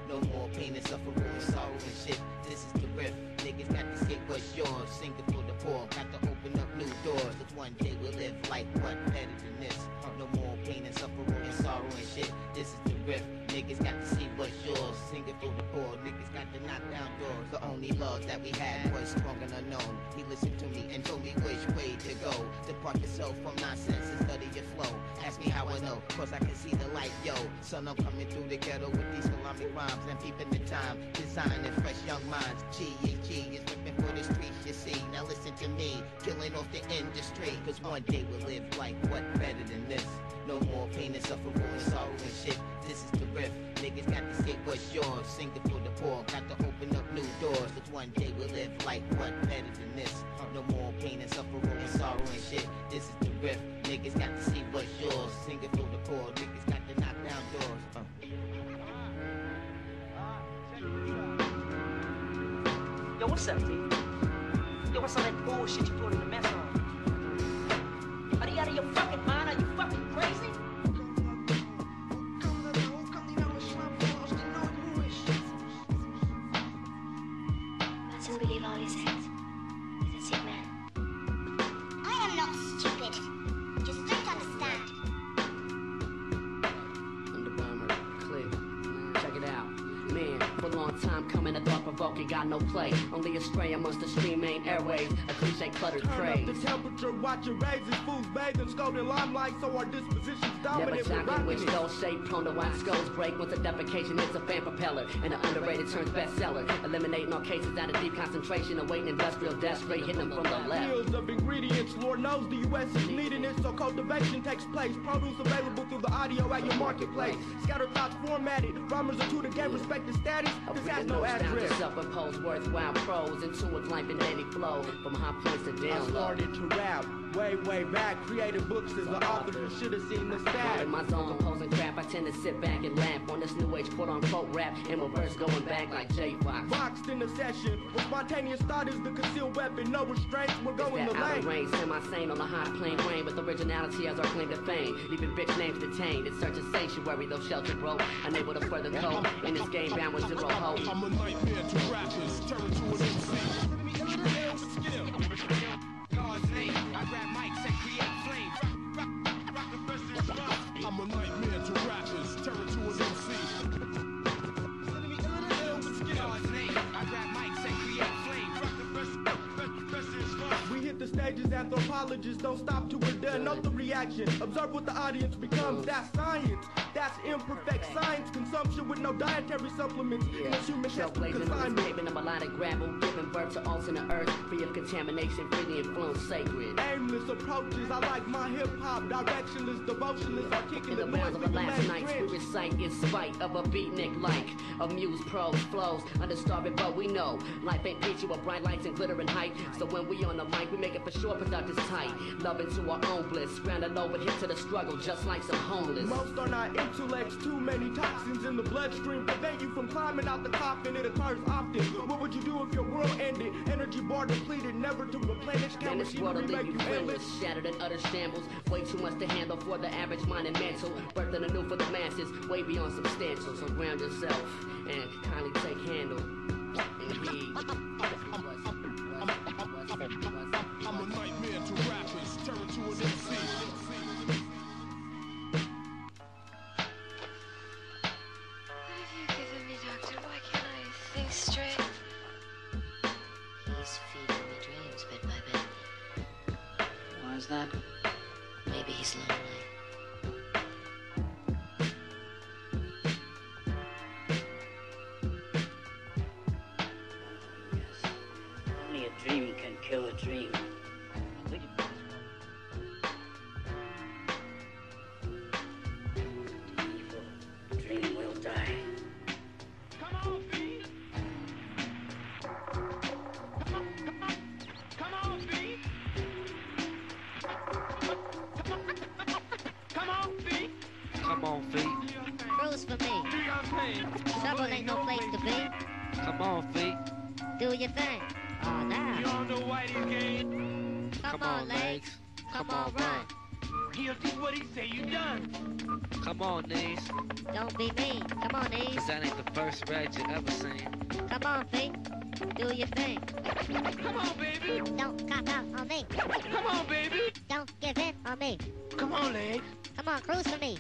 A: No more pain and suffering and sorrow and shit. This is the riff. Niggas got to say what's yours. Sing it for the poor. Got to open up new doors. Cause one day we'll live like what better than this. No more pain and suffering and sorrow and shit. This is the riff. Niggas got to see what's yours. Sing it for the poor. Niggas got to knock down doors. The only laws that we had was strong and unknown. He listened to me and told me which way to go. Depart yourself from nonsense and study your flow. Ask me how I know, cause I can see the light, yo. Son, I'm coming through the ghetto with these Islamic rhymes and peeping the time. Designing fresh young minds. G H G is ripping for the streets, you see. Now listen to me, killing off the industry. Cause one day we'll live like what better than this. No more pain and suffering and sorrow and shit. This is the riff. Niggas got to say what's yours. Sing it for the poor. Got to open up new doors. Cause one day we'll live like what better than this. No more pain and suffering and sorrow and shit. This is the riff. Niggas got to see what's yours. Sing it for the poor. Niggas got to knock down doors. Uh.
Q: Yo, what's up, D? Yo, what's all that bullshit you put in the mess on? Are you out of your fucking mind? Are you fucking crazy?
J: Doesn't believe all he says. He's a sick man. I am not stupid. Just don't understand.
C: Underbomber, click. Check it out. Man, for a long time coming, I thought provoking got no play. Only a stray amongst the stream-main airwaves. A cliche cluttered
D: Turn
C: praise.
D: up the temperature, watch it raise. These fools bathe in scolding limelight, so our dispositions
C: Never
D: dominant.
C: jocking which goes shape, prone to watch skulls break. Once a defecation hits a fan propeller, and the underrated turns bestseller. Eliminating all cases out of deep concentration, awaiting industrial death, straight hitting them from the left.
D: Fields of ingredients, Lord knows the U S is needing it, so cultivation takes place. Produce available through the audio at your marketplace. Scatter thoughts formatted, rhymers are to the game, respect the status. This has no address.
C: Self-imposed worthwhile prose into its life in any flow from high points to down
D: I
C: low.
D: started to rap way, way back. Created books as an author, you should have seen the
C: While
D: stat.
C: in my zone composing crap, I tend to sit back and laugh on this new age quote-unquote rap and reverse going back like J-Fox.
D: Boxed in a session, where spontaneous thought is the concealed weapon. No restraints, we're going
C: That
D: the
C: out of
D: lane.
C: range, semi-sane on a high plane rain with originality as our claim to fame. Leaving bitch names detained in search of sanctuary, though shelter broke. Unable to further cope in this game bound with zero hope.
B: I'm a nightmare to rappers, turn to an M C.
O: God's name, I grab mics and create flames.
B: I'm a nightmare to rappers, turn to an M C.
O: God's name, I grab mics and create flames.
D: We hit the stages, anthropologists don't stop till we're done. Note the reaction, observe what the audience becomes. That's science, that's imperfect science. Consumption with no dietary supplements in a human testing
C: Trailblazing on
D: consignment.
C: escaping a melodic gravel, giving birth to alternate earth, free of contamination, free the influence sacred.
D: Aimless approaches, I like my hip-hop. Directionless, devotionless, are kicking
C: In
D: the
C: the
D: noise
C: bounds of
D: with
C: the
D: the
C: last
D: last
C: nights, we
D: trench.
C: recite in spite of a beatnik like amuse prose flows, understarving, but we know life ain't peachy with bright lights and glitter and hype. So when we on the mic, we make it for sure, productive tight. Love into our own bliss, grounded low but hit to the struggle, just like some homeless.
D: Most are not intellects, too many toxins in the bloodstream prevent you from climbing out the coffin. It occurs often. What would you do if your world ended? Energy bar depleted, never to replenish.
C: Man,
D: Can
C: this world will
D: machinery
C: leave
D: make
C: you
D: you endless?
C: friendless, shattered and utter shambles. Way too much to handle for the average mind and mental. Birthing anew for the masses, way beyond substantial. So ground yourself and kindly take handle and heed.
B: I'm a nightmare to rappers, turn to an M C.
J: Why can't I think straight? He's feeding me dreams bit by bit.
E: Why is that?
J: Maybe he's lonely.
E: Only a dream can kill a dream. Evil dream will die.
O: Come on, B. Come on, come on, come on, B. Come on, B.
M: Come on, feet.
J: Cruise for me. Trouble ain't no place to be.
M: Come on, feet.
J: Do your thing. Oh, now.
O: You don't know Whitey's game.
J: Come on, legs. Come on, run.
B: guilty, what he say you done?
G: Come on, knees.
H: Don't be mean. Come on, Eve.
G: Cause that ain't the first rag you ever seen.
H: Come on, Fee. Do your thing.
B: Come on, baby.
H: Don't cop out on me.
B: Come on, baby.
H: Don't give in on me.
B: Come on, Legs.
H: Come on, cruise for me.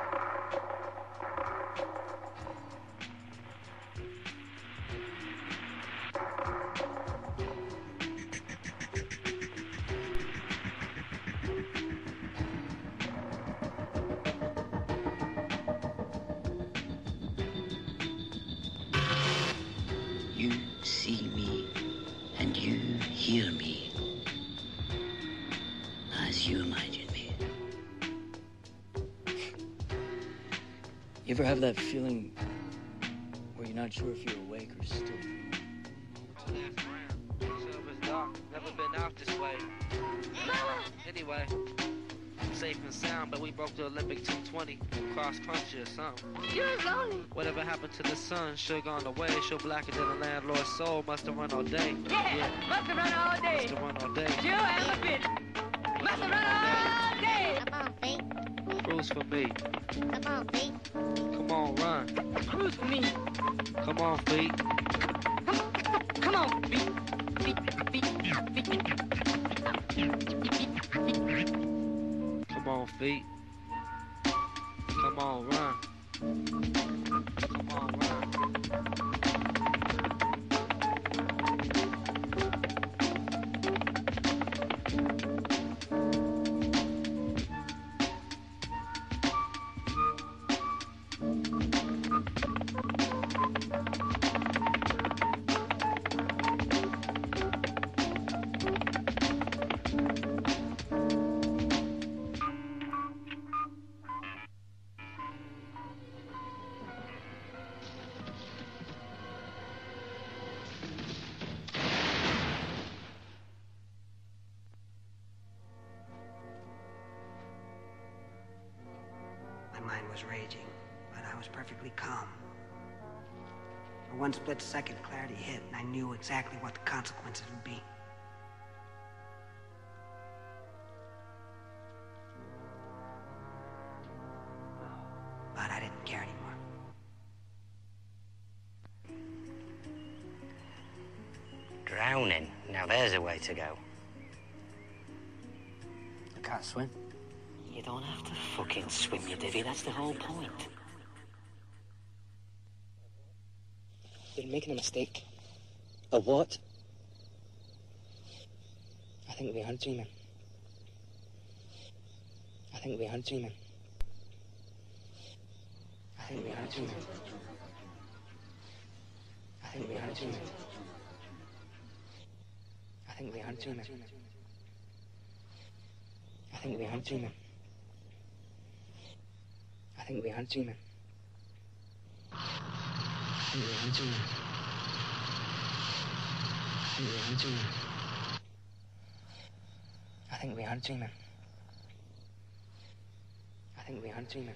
I: You see me, and you hear me, as you imagine me.
E: You ever have that feeling where you're not sure if you're awake or still dreaming?
G: Silver's dark, never been out this way. Anyway, safe and sound, but we broke the Olympic two twenty, cross country or something.
H: You're lonely.
G: Whatever happened to the sun, sure gone away. Sure blacker than a landlord's soul, must have run all day.
N: Yeah, must have run all day.
G: Must have run all day.
N: Sure elephant. Must have run all day.
H: Come on, Fee.
G: Cruise for me.
H: Come on, Fee.
G: Come on, run.
N: Cruise for me.
G: Come on, feet.
N: Come on, feet. Feet, feet, feet.
G: Come on, feet. Come on, run. Come on, run.
X: My mind was raging, but I was perfectly calm. For one split second, clarity hit, and I knew exactly what the consequences would be. But I didn't care anymore.
I: Drowning. Now there's a way to go.
E: I can't swim.
I: You don't have to fucking swim, you divvy. That's the whole point.
E: You're making a mistake.
I: A what?
E: I think we are dreaming. I think we are dreaming. I think we are dreaming. I think we are dreaming. I think we are dreaming. I think we are dreaming. I think we are dreaming. I think we are dreaming. I think we are dreaming. I think we are dreaming. I think we are dreaming.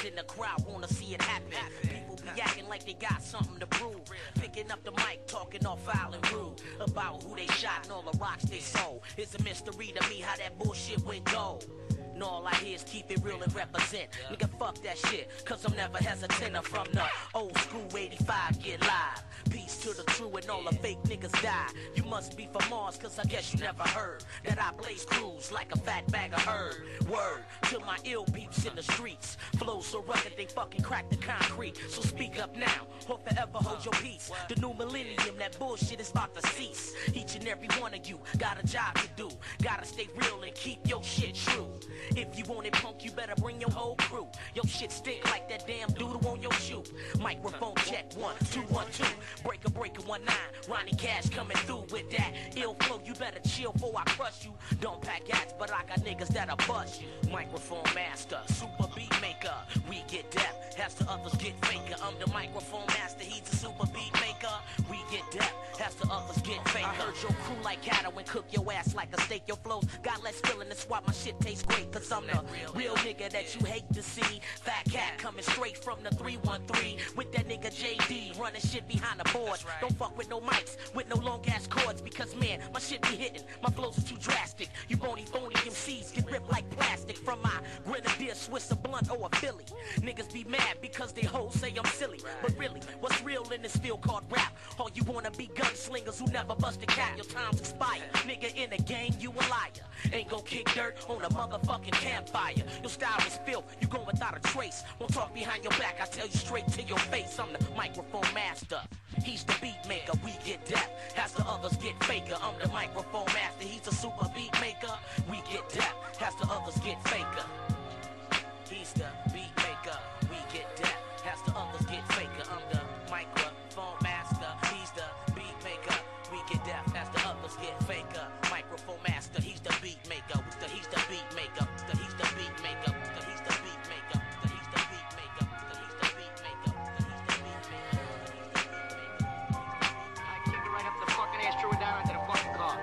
K: in the crowd wanna see it happen. People be acting like they got something to prove. Picking up the mic, talking all foul and rude about who they shot and all the rocks they sold. It's a mystery to me how that bullshit went gold. And all I hear is keep it real and represent. Nigga, fuck that shit, cause I'm never hesitant. I'm from the old school eighty-five, get live. Peace to the true and all the fake niggas die. You must be from Mars, cause I guess you never heard that I blaze crews like a fat bag of herb. Word to my ill peeps in the streets. Flow so rugged they fucking crack the concrete. So speak up now, or forever hold your peace. The new millennium, that bullshit is about to cease. Each and every one of you got a job to do. Gotta stay real and keep your shit true. If you want it punk, you better bring your whole crew. Your shit stink like that damn doodle on your shoe. Microphone check, one, two, one, two. Breaker, breaker, one, nine. Ronnie Cash coming through with that ill flow. You better chill before I crush you. Don't pack hats, but I got niggas that'll bust you. Microphone master, super beat maker. We get deaf, as the others get faker. I'm the microphone master, he's a super beat maker. We get deaf, as the others get faker. I heard your crew like cattle and cook your ass like a steak. Your flows got less feeling, that's why my shit tastes great. Cause I'm the real nigga that you hate to see. Fat cat coming straight from the three one three with that nigga J D running shit behind the board. Right. Don't fuck with no mics, with no long ass chords, because man, my shit be hitting. My flows are too drastic. You bony phony M Cs get ripped like plastic from my Grenadier, Swiss, a blunt, or a Philly. Niggas be mad because they hoes say I'm silly. Right. But really, what's real in this field called rap? All you wanna be gunslingers who never bust a cap. Your time's expired. Nigga in the game, you a liar. Ain't gon' kick dirt on a motherfucking campfire. Your style is filth, you go without a trace. Won't talk behind your back, I tell you straight to your face. I'm the microphone master, he's the beat maker. We get deaf, as the others get faker. I'm the microphone master, he's a super beat maker. We get deaf, as the others get faker. He's the beat maker. We get deaf, as the others get faker. I'm the microphone master, he's the beat maker. We get deaf, as the others get faker. Microphone master, he's the beat maker. He's the beat maker. He's the beat maker. He's the beat maker. He's the beat maker. He's the beat maker. He's the beat maker.
W: I kick it right up the fucking ass, threw it down into the fucking car.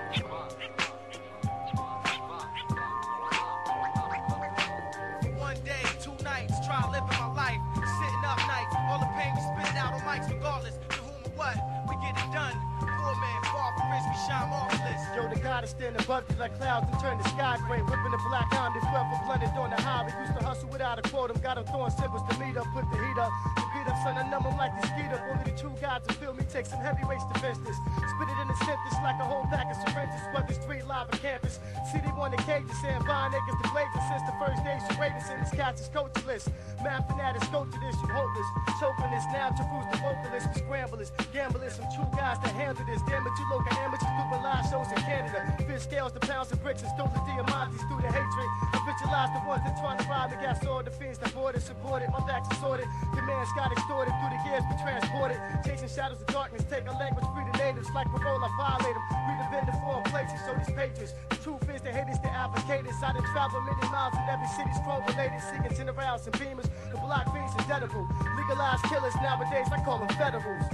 D: One day, two nights, try living my life. Sitting up nights, all the pain we spit it out on mics regardless. To whom or what, we get it done. Poor man, far from rich, we shine marvelous.
W: Yo, the God is standing above you like clouds and turn the sky gray. Whipping the black hound, this wealth blended on the highway. Used to hustle without a quotum, got them throwing symbols to meet up, put the heat up. The beat up, son, I numb them like the skeet up. Only the true gods will feel me, take some heavyweights to fence this. Spit it in the sentence like a whole pack of syringes. Whether street, live, or campus. See, they want the cages, saying Vine Acres, the blazing since the first days of greatness. And this catch is coachless. Math fanatics, go to this, you hopeless. Choking this, natural foods, the vocalists, we scramblers. Gamblers, some true guys that handle this. Damn it, you local amateurs, doing live shows in Canada. Fish scales, the pounds of bricks, and stole the diamantes through the hatred. I visualize the ones that trying to rob me. Got all the fiends that bought it, supported. My back's assorted. The man's got extorted through the years, we transported. Chasing shadows of darkness, take our language, free the natives. Like parole, I violate them. We have been to foreign places, show these patriots. The truth is, the haters, they advocate us. I done traveled many miles in every city, scroll related. Seeking Generals and Beamers. The block fiends indelible. Legalized killers nowadays, I call them federals.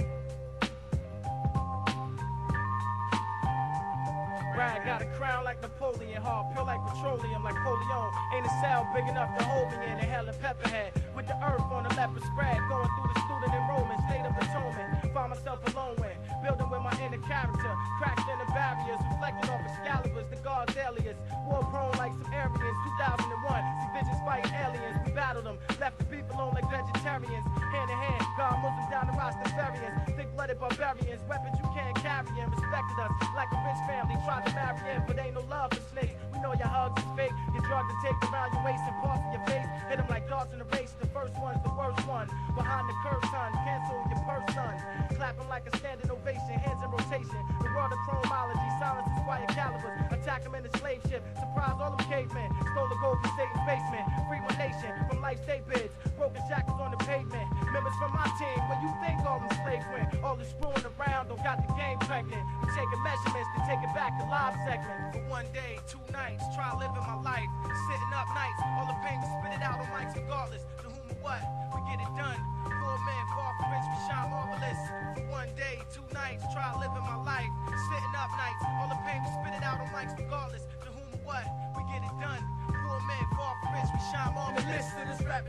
D: Rag got a crown like Napoleon, hard pure like petroleum, like Coleon. Ain't a cell big enough to hold me in. Inhale and pepperhead with the earth on the leopard spread, going through the student enrollment, state of atonement. Find myself alone when building with my inner character, cracked in the barriers, reflecting off Excaliburs, the God's alias. War prone like some Aryans. two thousand one, see visions fighting aliens. We battled them, left the people alone like vegetarians. Hand in hand, God Muslims down the Rastafarians. Thick-blooded barbarians, weapons you can't carry and respected us like a rich family. Tried to marry in, but ain't no love for snakes. We know your hugs is fake. Your drug to take around your waist and parts of your face. Hit them like darts in a race. The first one's the worst one. Behind the curve, son. Cancel your purse, son. Clapping like a standing ovation. Hands in rotation. The world of chromology. Silence is quiet calibers. Attack them in the slave ship. Surprise all them cavemen. Stole the gold from Satan's basement. Free one nation from life's day bids. Broken shackles on the pavement. Members from my team. When you think all them slaves went, all the screwing around don't got the game pregnant. We're taking measurements to take it back to live segment. For one day, two nights, try living my life. Sitting up nights, all the pain we spit it out on mics regardless. To whom or what, we get it done. Poor man, far from rich, we shine marvelous. For one day, two nights, try living my life. Sitting up nights, all the pain we spit it out on mics regardless. To whom or what, we get it done. Poor man, far from rich, we shine marvelous.
W: In the midst of this rapping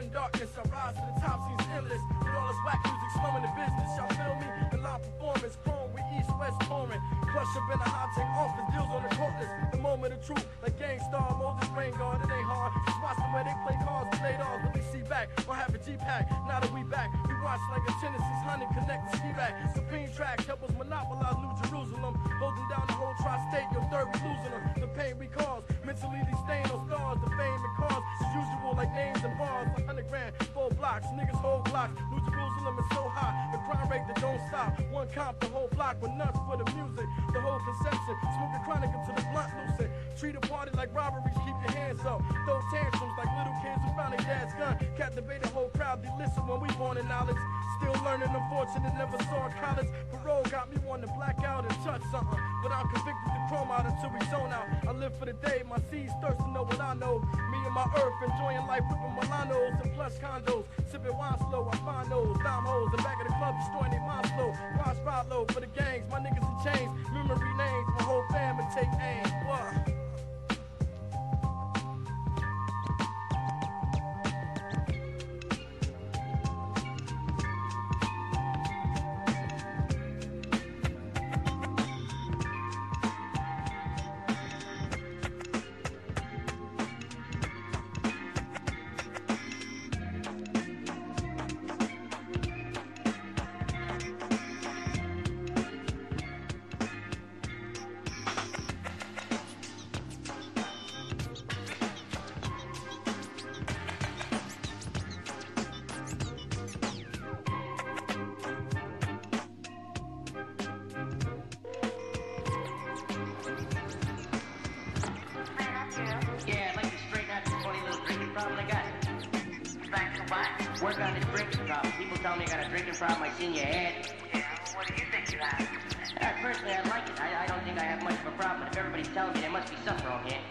D: in darkness, I rise to the top, seems endless. With all this whack music slowing the business, y'all feel me? The live performance, chrome with east, west touring. Plush up in a high tech office, deals on the courtless. The moment of truth, like Gang Star, Moses Rain Guard, it ain't hard. Just watch the way they play cards, we laid off. Let me see back, or have a G-Pack. Now that we back, we watch like a Genesis Honey connect to ski-back. Supreme tracks help us monopolize New Jerusalem. Holding down the whole tri-state, your third we losing them. The pain we cause, mentally these stain those stars. The fame it cause, it's usual like names and bars. A hundred grand, four blocks, niggas hold blocks. New Jerusalem is so hot, the crime rate that don't stop. One comp, the whole block with nuts for the music. The whole conception, smoke a chronic until the blunt loosen. Treat a party like robberies, keep your hands up. Throw tantrums like little kids who found their dad's gun. Captivate the whole crowd, they listen when we wanted knowledge. Still learning, unfortunate, never saw college. Parole got me wanting to black out and touch something. But I'm convicted to chrome out until we zone out. I live for the day, my seeds thirst to know what I know. Me and my earth enjoying life, whipping Milanos and plush condos. Sipping wine slow, I find those dime hoes. The back of the club destroying their mind slow. Watch follow for the gangs, my niggas in chains. Memory names, my whole family take aim. What?
Q: Work on this drinking problem. People tell me I got a drinking problem. I see in your head.
F: Yeah, what do you think you have?
Q: Uh, personally, I like it. I, I don't think I have much of a problem. But if everybody's telling me, there must be something wrong here.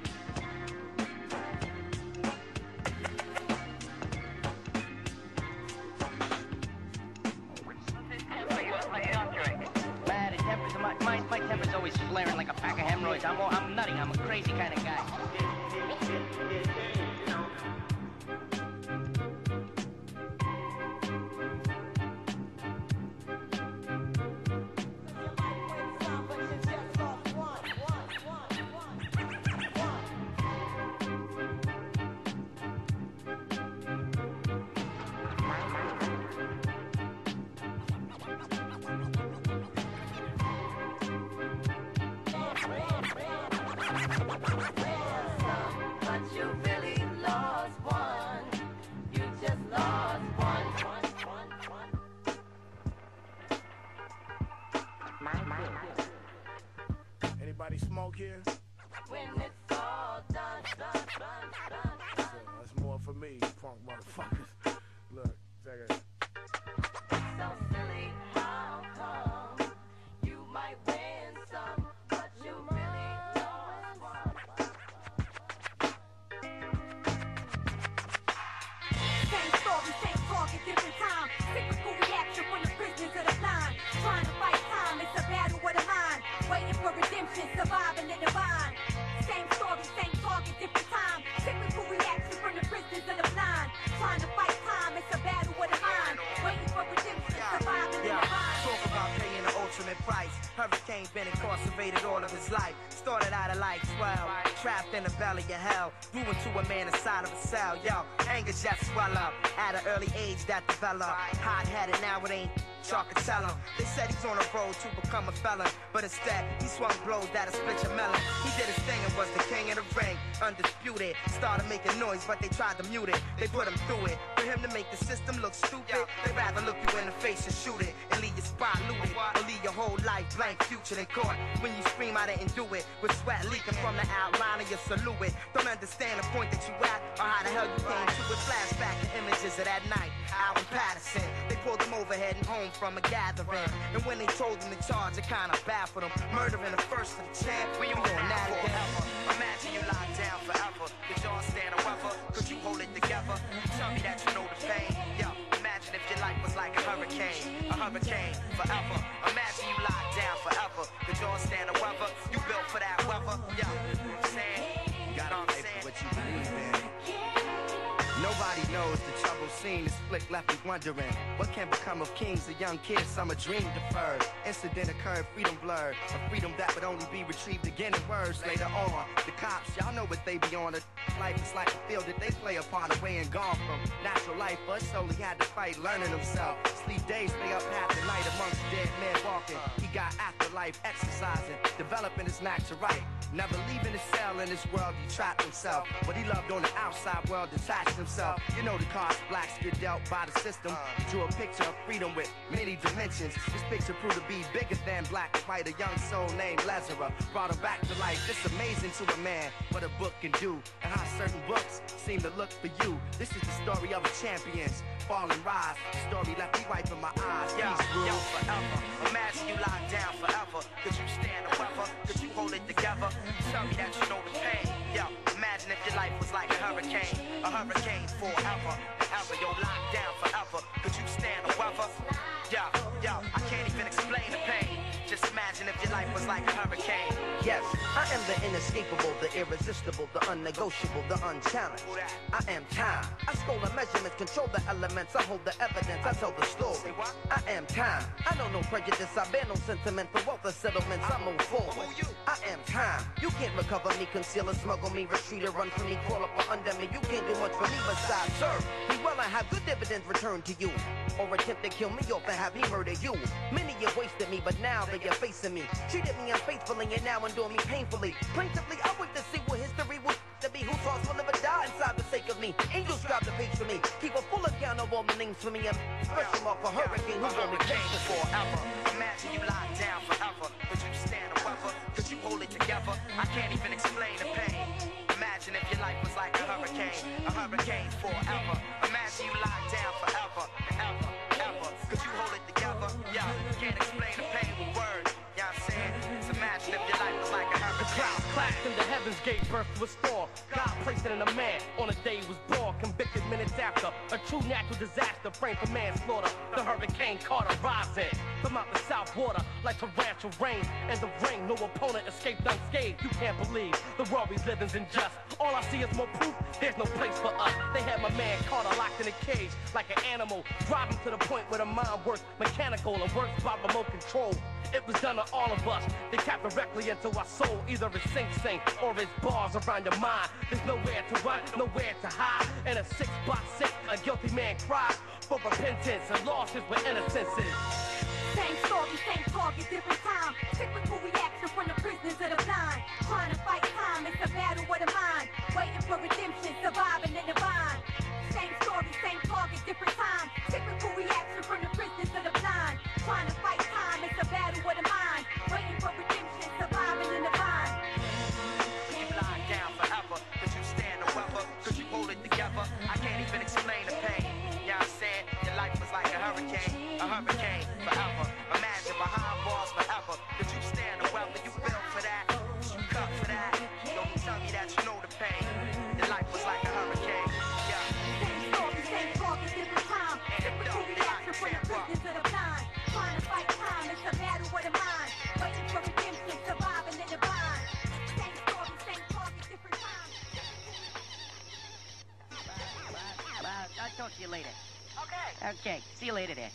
Q: Man, the tempers, my, my, my temper's always flaring like a pack of hemorrhoids. I'm, I'm nutty. I'm a crazy kind of guy.
D: Anybody smoke here?
F: When it's all done, done, done, done, done.
D: That's more for me, punk motherfuckers. Look, check it.
F: So silly, how come you might win some, but you really lost one?
J: Same story, same target, different time. Typical reaction when the prisoners of the line. Trying to fight time, it's a battle with a mind. Waiting for redemption, surviving in the vine. Same story, same target, different time. Typical reaction from the prisoners of the line. Trying to fight time, it's a battle with a mind. Waiting for redemption, surviving in the vine.
L: Talk about paying the ultimate price. Hurricane been incarcerated all of his life. Started out at like twelve, trapped in the belly of hell. Grew into a man inside of a cell. Yo, anger just swell up. At an early age that developed. Hot-headed, now it ain't y'all could tell him. They said he's on a road to become a felon, but instead he swung blows that'll split your melon. He did his thing and was the king of the ring, undisputed. Started making noise, but they tried to mute it. They put him through it. For him to make the system look stupid, they'd rather look you in the face and shoot it, and leave your spot looted, or leave your whole life blank, future in court. When you scream, I didn't do it, with sweat leaking from the outline of your silhouette. Don't understand the point that you at, or how the hell you came to it. Flashback to images of that night out in Patterson. They pulled him over heading home from a gathering, and when they told him the charge, it kinda baffled him. Murdering the first of the champ, we on that forever. Imagine you locked down forever. Could y'all stand the weather? Could you hold it together? You tell me that you know the pain. Yo, imagine if your life was like a hurricane, a hurricane forever. Imagine you locked down forever. Could y'all stand the weather? You built for that weather. Yo, you know what I'm saying? You gotta pay for what you believe in. No Nobody knows the trouble scene is flick left me wondering what can become of kings, a young kid, summer dream deferred. Incident occurred, freedom blurred, a freedom that would only be retrieved again in words later on. The cops, y'all know what they be on. Life is like a field that they play upon, away and gone from natural life, but solely had to fight, learning himself. Sleep days, stay up half the night amongst dead men walking. He got afterlife exercising, developing his knack to write. Never leaving his cell in this world, he trapped himself. What he loved on the outside world detached himself. You know the cards blacks get dealt by the system. He drew a picture of freedom with many dimensions. This picture proved to be bigger than black and white. A young soul named Lazarus brought him back to life. It's amazing to a man what a book can do, and how certain books seem to look for you. This is the story of a champion's fall and rise. The story left me wiping my eyes.
K: Yo,
L: Peace,
K: yo, forever. Imagine you locked down forever. Could you stand the weather? Could you hold it together? Tell me that you know the pain. Yo, imagine if your life was like a hurricane. A hurricane forever. Ever, yo, locked down forever. Could you stand the weather? Yo, yo, I can't even explain the pain. Just imagine if your life was like a hurricane.
P: Yes, I am the inescapable, the irresistible, the unnegotiable, the unchallenged. I am time. I stole the measurements, control the elements. I hold the evidence, I tell the story. I am time. I know no prejudice, I bear no sentiment. The wealth of settlements, I move forward. I am time. You can't recover me, conceal or smuggle me, retreat or run from me, crawl up or under me. You can't do much for me besides serve. Me well, I have good dividends returned to you. Or attempt to kill me off and have me murder you. Many have wasted me, but now they are facing me. Treated me unfaithfully and now endure me painfully. Plaintively, I wait to see what history would to be. Who thoughts will never die inside the sake of me. Angels scribe the page for me. Keep a full account of all the names for me. And special off a hurricane who's only changing
K: forever. Imagine you locked down forever. Could you stand the weather? Could you hold it together? I can't even explain the pain. Imagine if your life was like a hurricane. A hurricane forever. Imagine you locked down forever. Ever, ever. Could you hold it together? Yeah, can't explain the pain with words. Yeah, I'm saying, so imagine if your life was like a hurricane.
D: The clouds clashed in the heavens, gave birth to a storm. God placed it in a man on the day he was born. Convicted minutes after a true natural disaster, framed for manslaughter. The hurricane Carter rising from out the south water like torrential rain. And the ring, no opponent escaped unscathed. You can't believe the world we live in's unjust. All I see is more proof, there's no place for us. They had my man Carter locked in a cage like an animal, driving to the point where the mind works mechanical and works by remote control. It was done to all of us. They tap directly into our soul. Either it's Sing Sing or it's bars around your mind. There's nowhere to run, nowhere to hide. In a six by six, a guilty man cries for repentance and lost his where innocence is.
J: Same story, same target, different time. Typical reaction from the prisoners of the blind. Trying to fight time, it's a battle with the mind. Waiting for redemption, surviving in the bind. Same story, same target, different time. Typical reaction from the prisoners of the blind. Trying to fight time, it's a battle with the mind. Waiting for redemption, surviving in the bind.
K: Could you lie down forever? Could you stand the weather? Could you hold it together? I can't even explain the pain. Yeah, I'm saying your life was like a hurricane, a hurricane forever. Imagine behind bars forever. Could you stand the weather? You built for that, you cut for that. Don't tell me that you know the pain. Your life was like a hurricane. Yeah.
J: Same story, same target, different time. Typical reaction from the prisoners of the blind. Trying to fight time, it's a battle with the mind. Waiting for redemption, surviving in the bind. Same story, same target, different time.
R: Well, I'll talk to you later. Okay. Okay, see you later then.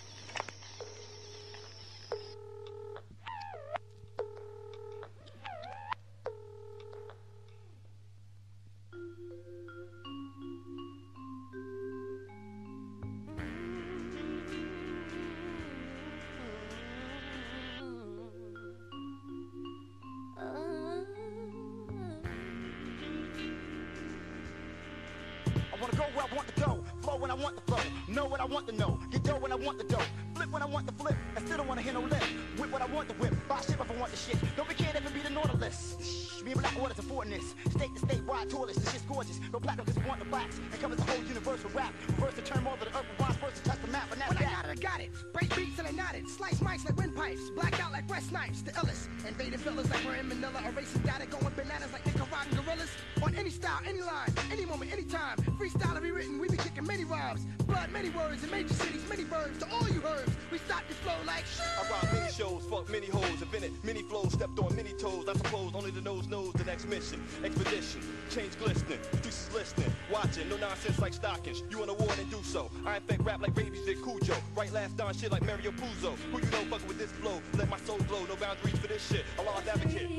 S: I wanna go where I want to go, flow when I want to flow, know what I want to know, get dough when I want to dough, flip when I want to flip, I still don't wanna hear no lip, whip what I want to whip, buy shit if I want the shit, don't be cared if it be the Nautilus. Shh, me and black waters affording this, state to state, wide toilets, this shit's gorgeous, go platinum cause we want the blacks, and covers the whole universal rap, reverse the term over the earth, reverse first to touch the map, and that's
W: when
S: that.
W: I got it, I got it, break beats till I knot it, slice mics like windpipes, black out like breast knives, the illest, invading fellas like we're in Manila, erasing data, going bananas like Nicaraguan gorillas, on any style, any line, any moment, moment, anytime. Freestyle to be written, we be kicking many rhymes. Blood, many words, in major cities, many verbs. To all you herbs, we stop this flow like shit.
B: I rock many shows, fuck many hoes, invented many flows, stepped on many toes. I suppose only the nose knows the next mission. Expedition, change glistening, producers listening, watching, no nonsense like stockings. You want a war, then do so. I infect rap like babies did Cujo. Right last on shit like Mario Puzo. Who you know fucking with this flow? Let my soul glow, no boundaries for this shit. A lost advocate.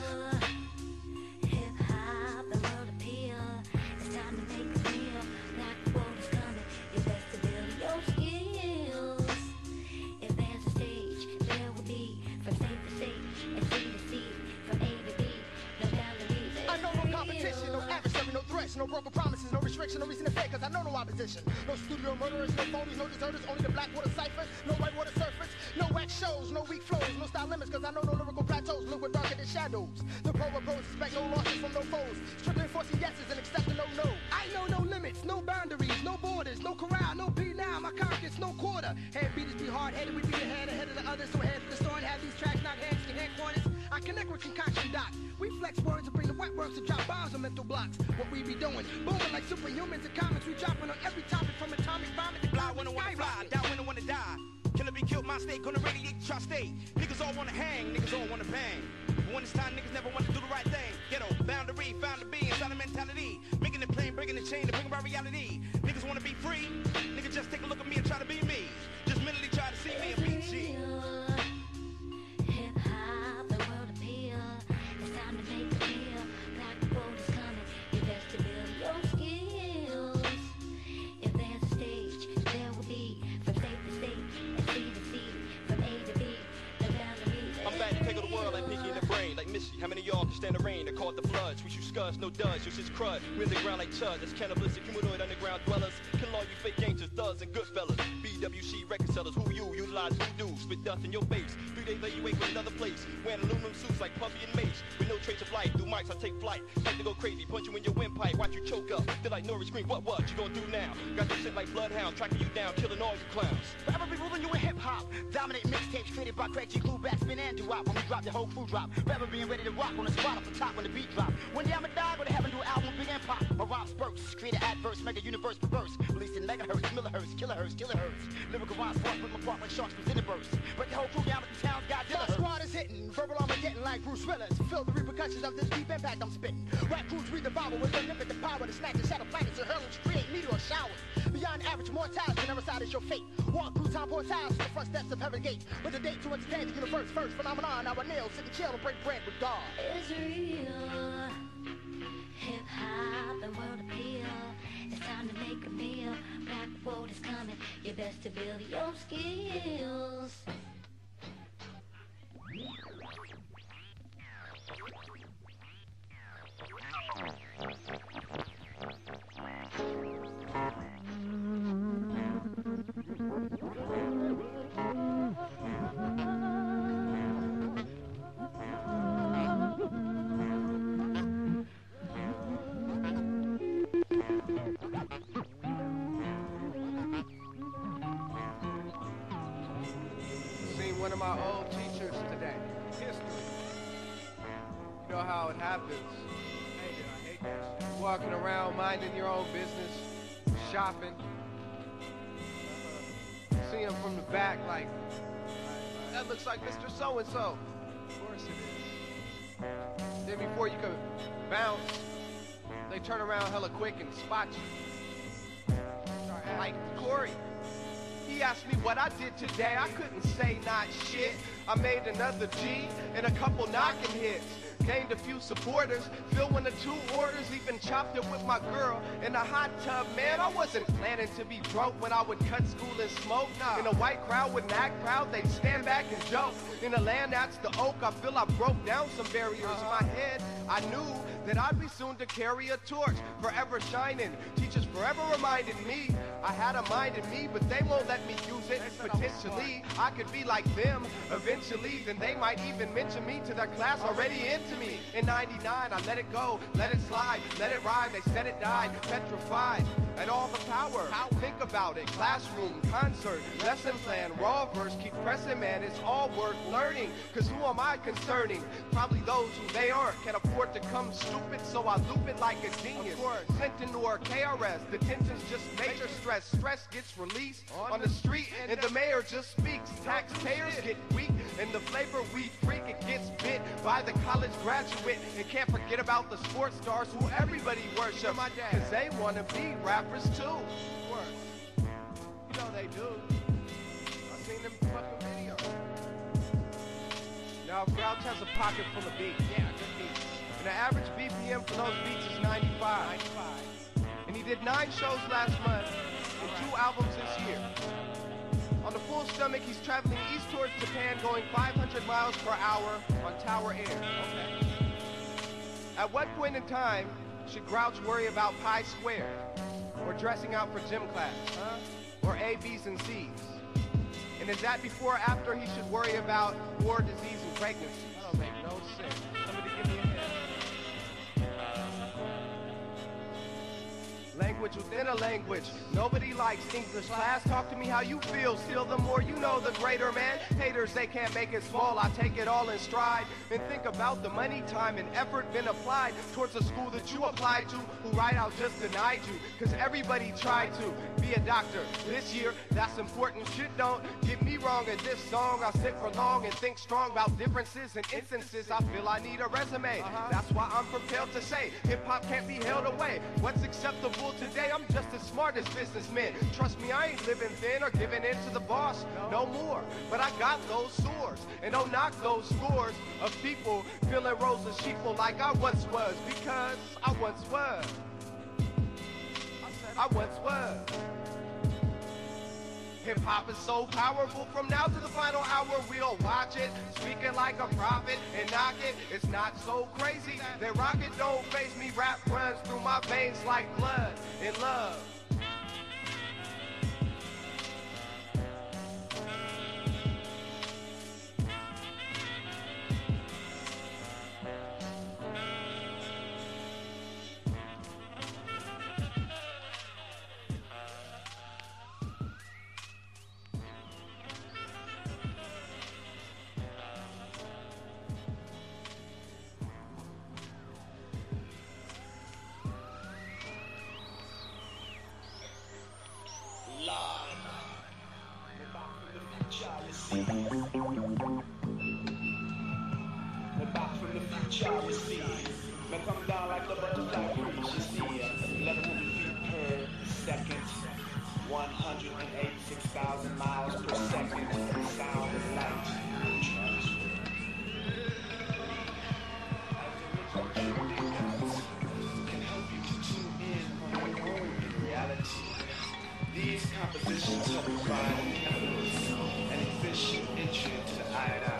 J: Hip-hop, the world appeal. It's time to make a deal. Black world is coming. You best to build your skills. If there's a stage, there will be from state to state and sea to sea, from A to B, no boundaries.
W: I know no competition, no adversary, no threats, no broken promises, no restriction, no reason to fake, cause I know no opposition. No studio murderers, no phonies, no deserters, only the black water ciphers, no whitewater surfers, no wax shows, no weak flows, no style limits, cause I know no lyrical plateaus, look what darker than shadows. The pro pros expect no losses from no foes, strictly enforcing yeses and accepting no no. I know no limits, no boundaries, no borders, no corral, no P now, my carcass, no quarter. Head beaters be hard-headed, we be ahead, ahead of the others, so ahead of the store and have these tracks not heads to headquarters. I connect with concoction doc. We flex words and bring the wet works to drop bombs on mental blocks. What we be doing, booming like superhumans and comics. We dropping on every topic from atomic bombing to
O: Fly when I wanna fly, die when I wanna die. Killer be killed, my state gonna radiate the tri-state. Niggas all wanna hang, niggas all wanna bang. But when it's time, niggas never wanna do the right thing. Ghetto, boundary, found to be inside the mentality. Making it plain, breaking the chain to bring about reality. Niggas wanna be free, niggas just take a look at me and try to be me. Just mentally try to see me and be G.
J: Hip-hop, the world appeal. It's time to make a deal. Black world is coming. You best to build your skills. If there's a stage, there will be from state to state and sea to sea, from A to B, no boundaries.
B: I'm back to take over the world like Pinky in the brain, like Missy. How many of y'all can stand the rain? They caught the floods. We shoot scuds, no duds. You just crud. We in the ground like chud. That's cannibalistic humanoid underground dwellers. Kill all you fake gangsters, thugs, and good fellas. B W C record sellers. Who you? Utilize voodoo. Spit dust in your face. Three days later you wait for another place. Wearing aluminum suits like Puffy and Mace. With no trace of life. Through mics I take flight. Like to go crazy. Punch you in your windpipe. Watch you choke up. Feel like Nori scream. What what? You gonna do now? Got this shit like bloodhound. Tracking you down. Killing all you clowns.
S: Forever be ruling you in hip-hop. Dominant mixtapes created by Craig G. Glue, Backspin, and Doo-Wop. When we drop, the whole crew drop. Forever being ready to rock on the spot off the top when the beat drop. One day I'ma die, go to heaven, do an album, big and pop. My rhyme spurts, create an adverse, mega universe perverse. Releasing megahertz, millihertz, kilohertz, kilohertz. Lyrical rhymes spark with my part like sharks from Cineverse. Break the whole crew down with the town, Godzilla. My squad is hitting, verbal Armageddon like Bruce Willis. Feel the repercussions of this deep impact I'm spitting. Rap crews read the Bible with unlimited the power to snatch and shadow planets and hurl to create meteor showers. Beyond average mortality, never side is your fate. Walk through time portals to the front steps of heaven gate. With a date to entertain the universe first phenomenon. Our nails sit and chill and break bread with God.
J: It's real. Hip-hop, the world appeal. It's time to make a meal. Black world is coming. You best to build your skills.
A: Seen one of my old teachers today. History. You know how it happens. I hate it, I hate that shit. Walking around, minding your own business, shopping. See him from the back like, that looks like Mister So-and-so. Of course it is. Then before you could bounce, they turn around hella quick and spot you. Like Corey. He asked me what I did today, I couldn't say not shit. I made another G and a couple knocking hits. Gained a few supporters, filled one or two orders, even chopped it with my girl in a hot tub. Man, I wasn't planning to be broke when I would cut school and smoke. Nah. In a white crowd wouldn't act proud, they'd stand back and joke. In a land that's the oak, I feel I broke down some barriers. In my head, I knew that I'd be soon to carry a torch, forever shining. Teachers forever reminded me I had a mind in me, but they won't let me use it. Potentially, I could be like them eventually. Then they might even mention me to their class already into me. In ninety-nine, I let it go, let it slide, let it ride. They said it died, petrified. and all the power. How think about it, classroom, concert, lesson plan, raw verse, keep pressing, man, it's all worth learning. Cause who am I concerning? Probably those who they aren't can afford to come stupid, so I loop it like a genius. Sent into our K R S, the tension's just major stress. Stress gets released on the street, and the mayor just speaks. Taxpayers get weak, and the flavor we freak, it gets bit by the college graduate. And can't forget about the sports stars who everybody worships, cause they wanna be rappers too. You know they do. I've seen them fucking videos. Now Grouch has a pocket full of beats. Yeah, good beats. And the average B P M for those beats is ninety-five. ninety-five. And he did nine shows last month and two albums this year. On the full stomach, he's traveling east towards Japan, going five hundred miles per hour on Tower Air. Okay. At what point in time should Grouch worry about pi squared? Or dressing out for gym class? Huh? Or A, B's, and C's? And is that before or after he should worry about war, disease, and pregnancy? That don't make no sense. Somebody give me a hint. Language within a language. Nobody likes English class. Talk to me how you feel. Still, the more you know, the greater, man. Haters, they can't make it small. I take it all in stride. And think about the money, time, and effort been applied towards the school that you applied to, who right out just denied you. Cause everybody tried to be a doctor. This year, that's important shit. Don't get me wrong in this song. I sit for long and think strong about differences and instances. I feel I need a resume. Uh-huh. That's why I'm propelled to say hip-hop can't be held away. What's acceptable today? I'm just as smart as businessmen. Trust me, I ain't living thin or giving in to the boss, no more. But I got those swords, and don't knock those scores of people feeling rose and sheeple like I once was, because I once was. I once was. Hip-hop is so powerful, from now to the final hour we'll watch it, speaking like a prophet and knock it. It's not so crazy, that rocket don't face me. Rap runs through my veins like blood and love.
B: The box from the future, you see. May come down like the butterfly breeze, you see. eleven hundred feet per second. one hundred eighty-six thousand miles per second. Sound and light. Can help you to tune in on your own reality. These compositions help you find evidence and efficient entry into the eye and eye.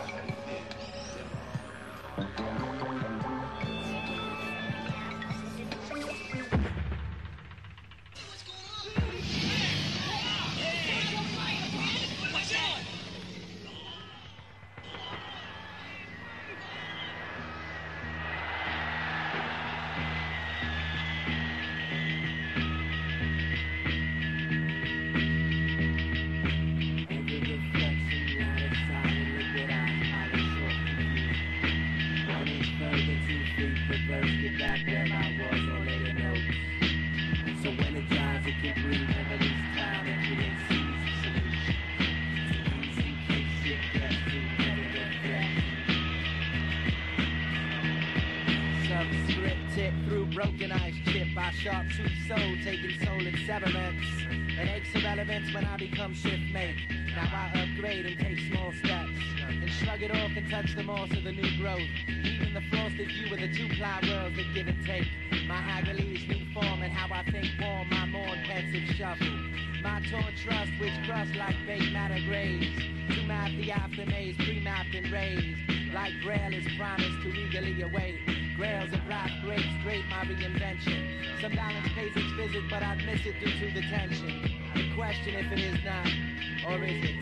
N: Broken ice chip by sharp tooth soul, taking soul in severance. It aches irrelevance when I become shift mate. Now I upgrade and take small steps, and shrug it off and touch the moss of the new growth. Even the frosted view of the two-ply worlds that give and take. My Hagalese new form and how I think warm, my mourn pensive shuffle. My torn trust which crust like baked matter graves. To map the aftermaze, pre-mapped and raised. Like Grail is promised to eagerly await. Grails and black grapes drape my reinvention. Some balance pays its visit, but I'd miss it due to the tension. The question if it is not, or is it?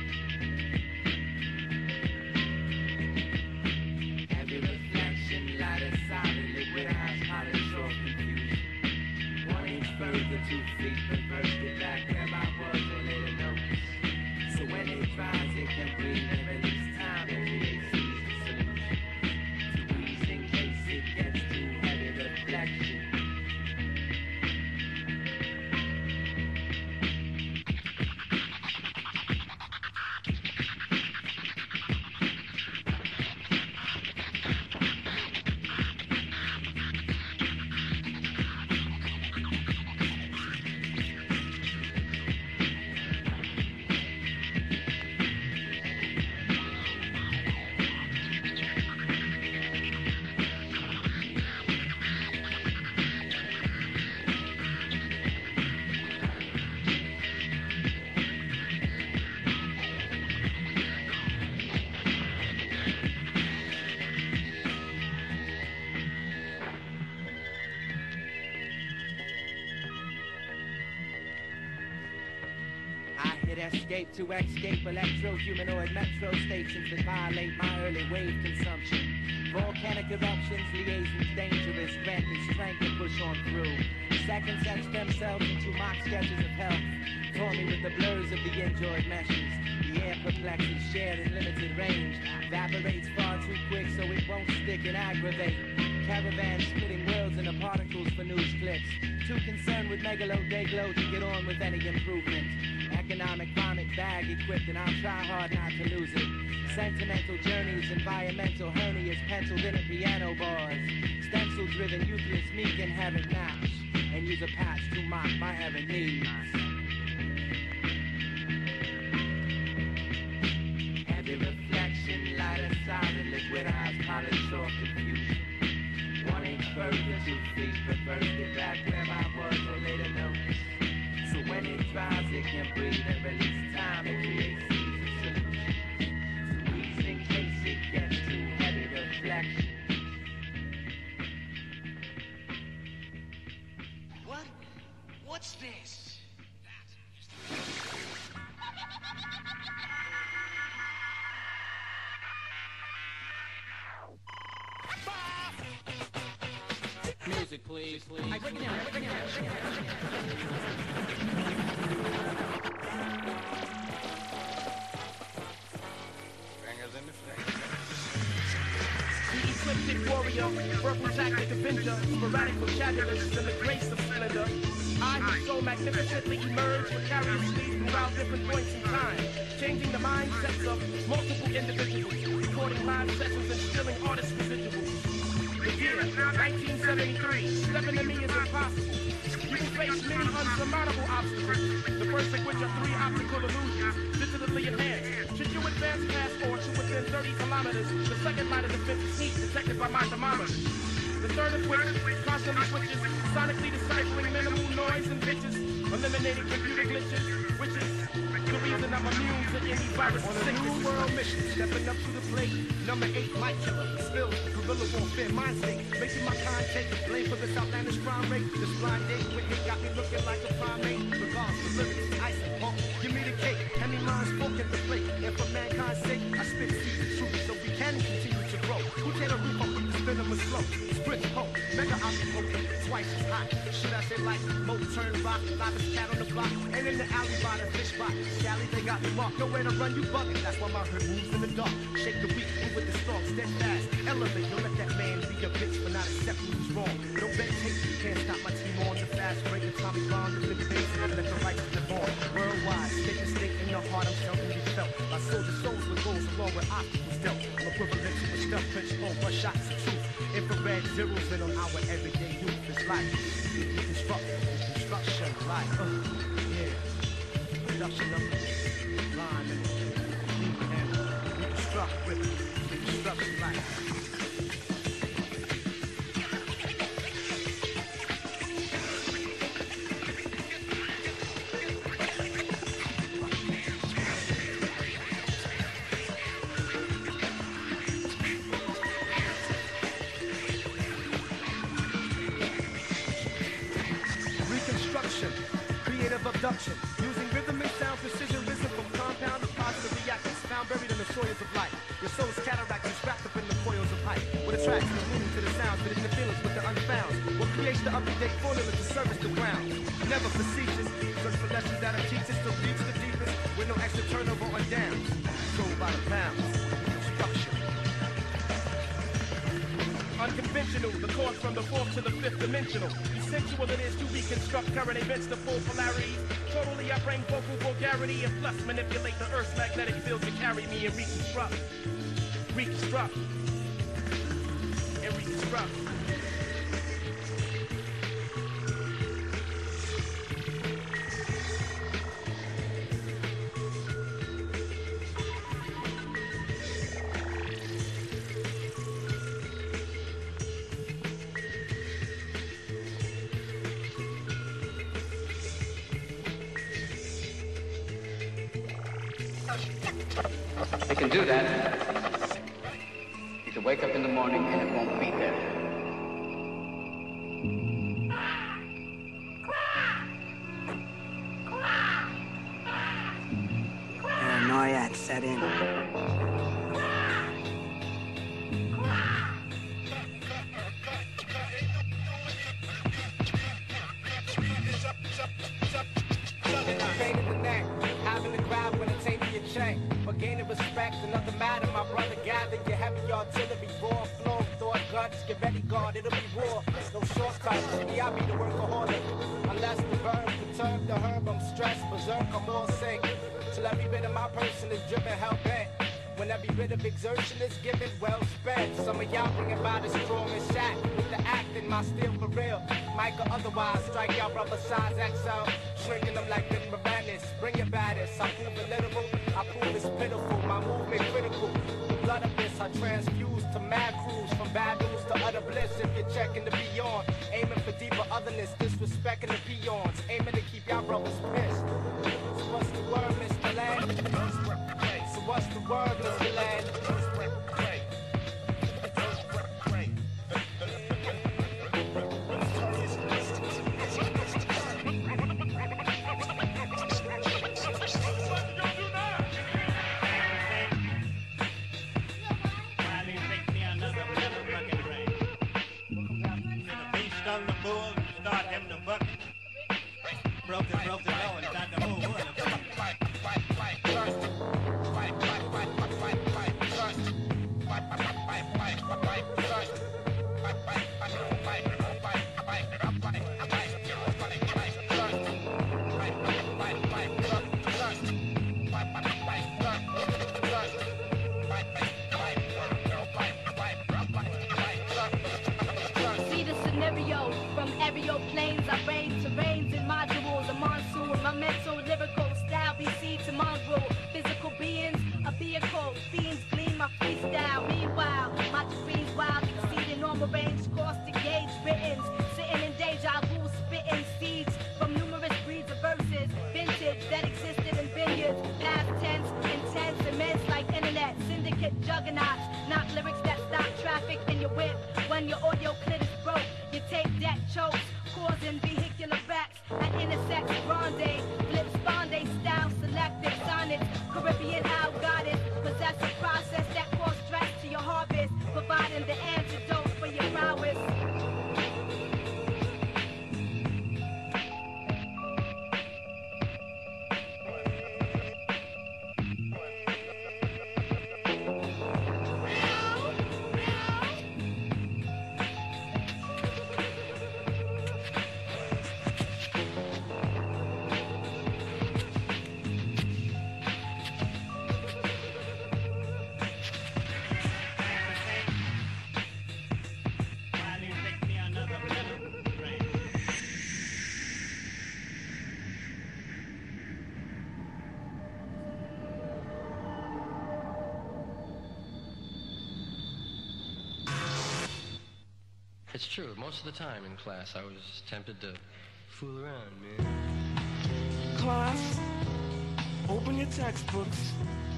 N: Every reflection light
D: escape to escape electro-humanoid metro stations that violate my early wave consumption. Volcanic eruptions, liaisons dangerous, rent and strength to push on through. Seconds etch themselves into mock sketches of health. Tore me with the blurs of the enjoyed meshes. The air perplexes, shared in limited range. Evaporates far too quick so it won't stick and aggravate. Caravans splitting worlds into particles for news clips. Too concerned with megalo dayglow to get on with any improvement. Economic vomit bag equipped and I'll try hard not to lose it. Sentimental journeys, environmental hernias penciled in at piano bars. Stencil driven, useless me can have it match. And use a patch to mock my heaven needs. Heavy reflection, light aside the liquid eyes, polish off confusion. One inch further, two feet reverse, get back where I was or later notice. So when it dries, it can breathe and release time and create seeds of solutions. To ease in case it gets too heavy reflection.
L: What? What's this?
O: Music, please, please. I break it down, I break it down.
L: Bangers in the face.
D: The ecliptic warrior, verbal tactic avenger, sporadic vocabulist, and the grace of splendor. I who so magnificently emerge precariously throughout different points in time, changing the mindsets of multiple individuals, recording live sessions and stealing artist residuals. The year, nineteen seventy-three, stepping to me is impossible. You can face many unsurmountable obstacles, the first of which are three optical illusions, digitally enhanced. Should you advance past or to within thirty kilometers, the second line of defense is heat detected by my thermometer. The third of which constantly switches, sonically deciphering minimal noise and pitches, eliminating computer glitches, which is the reason I'm immune to any virus on a new world mission. Stepping up to the plate, number eight, light killer, spills, guerrilla warfare, mind state, making my kind take blame for this outlandish crime rate. This blind date with it got me looking like a primate. Regards to lyrics, ice and punk, give me the cake, hand me mine, spoke at the plate. And for mankind's sake, I spit seeds of truth so we can continue to grow. Who tear the roof up with the spin of a slow? Sprint poke, mega optical, twice as hot. Should I say like motor turn rock, loudest cat on the block, and in the alley by the fish spot. Scally, they got me marked, nowhere to run, you bugging. That's why my hood moves in the dark. Shake the weak, move with the strong, steadfast. Elevate, don't let that man be a bitch for not accepting who's wrong. No bed tape, can't stop my team on the fast break. The Tommy Bond, the big bass, and let the rights live on. Worldwide, state to state in your heart, I'm telling you felt. My soldier souls with goals along with obstacles dealt. I'm equivalent to a stealth pitch on one shots of truth. Infrared zeros in on our everyday youth. It's life, reconstruct, reconstruction, life, uh, yeah. Reduction of line and reconstruct with reconstruction, life. Abduction, using rhythm and sound precision, risen from compound of positive reactions found buried in the soils of life. Your soul's cataract is wrapped up in the coils of hype. What attracts the moving to the sounds, fitting the feelings with the unfound. What creates the up-to-date formula to service the ground. Never facetious, search for lessons that'll teach us to reach the deepest with no extra turnover on downs. Sold by the pounds, construction. Unconventional, the course from the fourth to the fifth dimensional. Essential it is to reconstruct current events to full polarity. Totally I bring vocal vulgarity and plus manipulate the earth's magnetic field to carry me and reconstruct. Reconstruct. And reconstruct.
C: He can do that. He can wake up in the morning and it won't be there.
X: that in.
D: Pain in the neck, having to grab when it takes your check. But gaining respect, another matter, my brother. Gather your heavy artillery, raw flow, thought guts, get ready, guard, it'll be war. No shortcuts, me, I be the workaholic. Unless the verb perturb the herb, I'm stressed, berserk, I'm all sick. Till every bit of my person is driven, hell bent. When every bit of exertion is given, well spent. Some of y'all bring about a strong and shot. With the acting, my steel for real. Mike or otherwise, strike y'all brother size X L. Shrinking them like Vin Moranis. Bring your baddest, I prove it literal. I prove it's pitiful, my movement critical. The blood of this, I transfuse to mad crews. From bad news to utter bliss. If you're checking to be on, aiming for deeper otherness, disrespecting the peons. Aiming to keep y'all brothers pissed. So what's the word, Mister Land? So what's the word, Mister Land?
B: Stung the bull, start him the bucket. Broke the broke the low and start the whole wood.
M: See the scenario from aeroplanes. I rain terrains in modules. A monsoon, my mental lyrical style be seed to mongrel. Physical beings, a vehicle. Fiends gleam my freestyle. Meanwhile, my decrees wild, exceeding normal range. Caustic gauge written, sitting in deja vu, spitting seeds from numerous breeds of verses. Vintage that existed in vineyards. Past tense, intense, immense like internet. Syndicate juggernauts, not lyrics that stop traffic in your whip. When your audio clit is broke, your tape deck chokes, causing vehicular wrecks at intersects. Grande, flip sponde style, selective sonnets, Caribbean how goddess, possess a process that cause stress to your harvest, providing the antidote for your prowess.
T: It's true. Most of the time in class, I was tempted to fool around, man.
U: Class, open your textbooks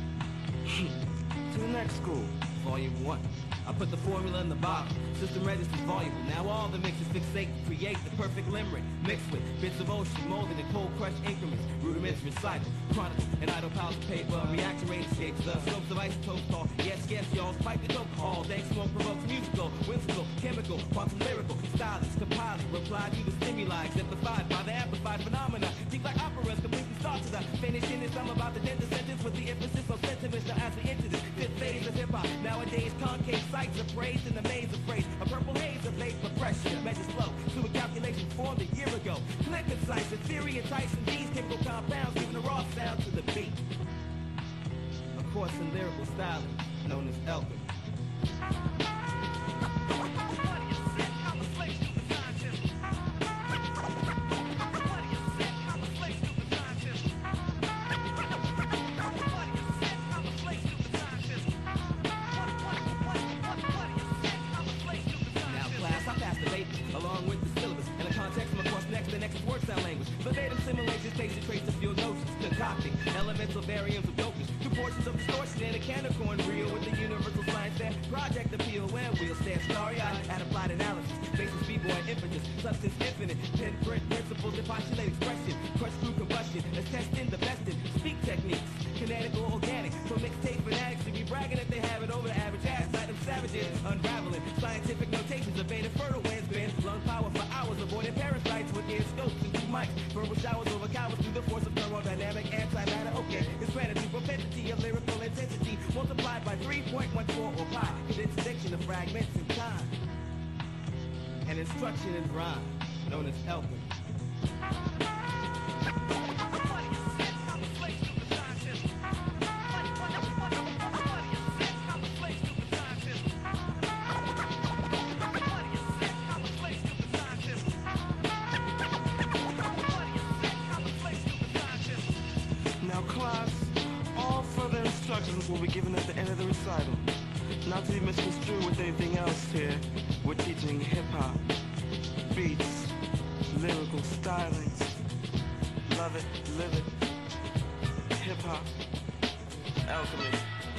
U: to the next school, volume one. I put the formula in the bottle, system registers voluble. Now all the mixes fixate to create the perfect limerick, mixed with bits of ocean molded in cold crushed increments, rudiments recycled, chronicle, and idle piles of paper, reactor rate escapes, the slopes of isotopes call, yes, yes, y'all, spike the dope, all dank smoke provokes musical, whimsical, chemical, quantum lyrical, stylish, compiling, reply to the stimuli, exemplified by the amplified phenomena, deep like operas, completely start to the finishing is I'm about to end the sentence with the emphasis on sentiments, now as we enter this fifth phase of hip-hop, nowadays concave sights are praised in the maze of praise, a purple haze of late pressure, measures flow to a calculation formed a year ago, clear concise, in theory enticing these chemical compounds, giving a raw sound to the beat. A course in lyrical styling, known as Elkin. Along with the syllabus and the context from across next to next word sound language. Verbatim simulations, basic traits of field notions, concocting elemental variants of dopage, proportions of distortion and a canonical and real with the universal science that project appeal when we'll stand starry-eyed at applied analysis, basis b-boy impetus, substance infinite, pinprint principles and postulate expression, crush through combustion, as testing the best in speak techniques, kinetical, organic, so mix three point one four or pi, contradiction of fragments in time. An instruction in rhyme, known as helping. Now class, all further instructions will be given at the end of the recital. Not to be misconstrued with anything else here, we're teaching hip-hop, beats, lyrical stylings. Love it, live it, hip-hop, alchemy.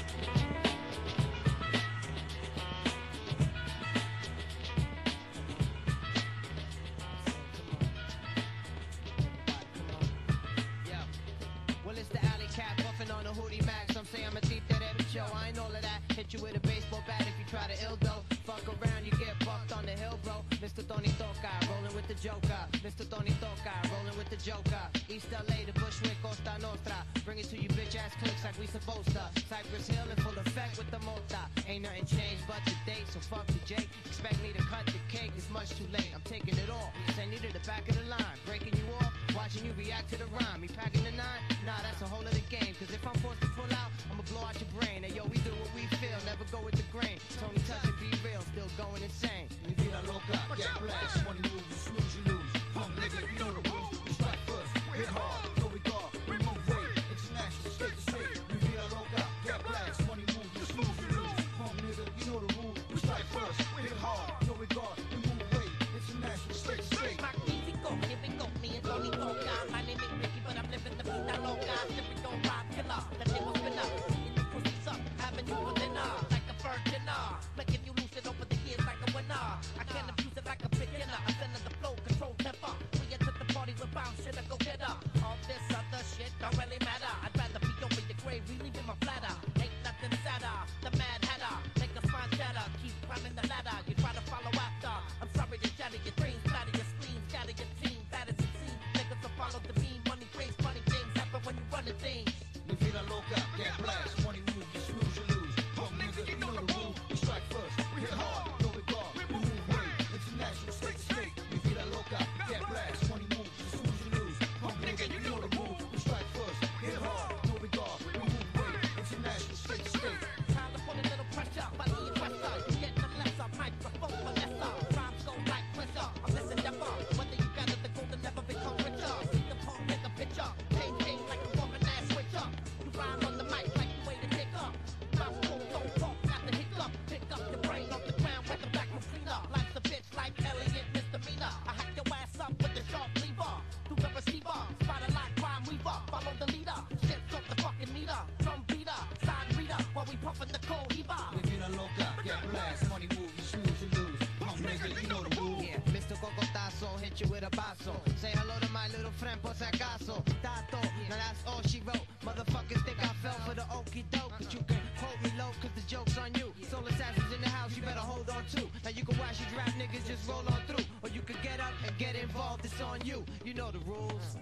G: Well, it's the alley cat buffing on a hoodie max. Some say I'm a thief that every show. I ain't all of that. Hit you with a baseball bat if you try to ill though. Fuck around, you get bucked on the hill, bro. Mister Tony Toca, rolling with the Joker. Mister Tony Toca, rolling with the Joker. East L A to Bushwick, Costa Nostra. Bring it to you bitch ass clicks like we supposed to. Cypress Hill in full effect with the mota. Ain't nothing changed but the date, so fuck the Jake. Expect me to cut the cake, it's much too late. I'm taking it all. Send you to the back of the line, breaking you off, watching you react to the rhyme. Me packing the nine, nah, that's a whole other game. Cause if I'm forced to pull out, I'ma blow out your brain. Hey yo, we do what we feel, never go with the grain. Tony Touch and Be Real, still going insane.
H: Mi vida loca, get blessed. Money moves, you snooze, you lose. Pump nigga, you know the rules. We strike first, hit hard, no regard, we move weight. International, state to state. Mi vida loca, get blessed. Money moves, you snooze, you lose. Pump nigga, you know the rules. We strike first, hit hard, no regard, we move weight. International, state to state.
K: Magnifico, here we go, me and Tony Toca. My name is Ricky, but I'm living the vida loca. Sipping on rock killer, the name of spinner. Eating the pussies up, having you for dinner. Like a virgin, making you lose it over the years like a winner. I can't abuse it like a beginner. I send the flow, control temper. We enter the party with bounce, shit, I go get her. All this other shit don't really matter. I'd rather be over your grave, relieving my flatter. Ain't nothing sadder, the mad hatter. Make a spine shatter, keep climbing the ladder. You try to follow after. I'm sorry to shatter your dreams, splatter your spleen, scatter your team, batter some scene. Niggas will follow the beam, money brings funny things happen when you run the things.
H: Mi vida loca, get blessed. Money moves, you snooze, you lose. Pump nigga, you know the rules. We strike first, we hit hard, no regard, we move weight. International, state to state. Mi vida loca, get blessed. Money moves, you snooze, you lose. Pump nigga, you know the rules. We strike first, hit hard, no regard, we move weight. International, state to state.
K: Time to put a little pressure, money and pressure. You get them lesser, microphone for lesser. Rhymes go like pressure, I'm less endeavor. Whether you gather the gold and never become richer. See the punk, make a picture. Pain, pain like a woman ass switcher. You rhyme on the mic like you way to take up. Mouth cold, don't talk, got the hiccup. Pick up your brain off the ground, with the back from cleaner. Life's a bitch like Elliot misdemeanor. I hack your ass up with the sharp lever. Do the receiver, spot a lock, crime weaver. Follow the leader, shit's off the fucking meter. Drum beater, side reader, while we puffin' the cold heaver.
H: Mi vida loca, get blessed. Money moves, you snooze, you lose. Pump nigga, you know the rules.
G: Yeah, Mister Cocotazo, hit you with a basso. Say hello to my little friend, por si acaso. Tato, now that's all she wrote. Motherfuckers think I fell for the okie doke. But you can hold me low, cause the joke's on you. Soul assassins in the house, you better hold on too. Now you can watch these rap niggas just roll on through. Or you can get up and get involved, it's on you. You know the rules.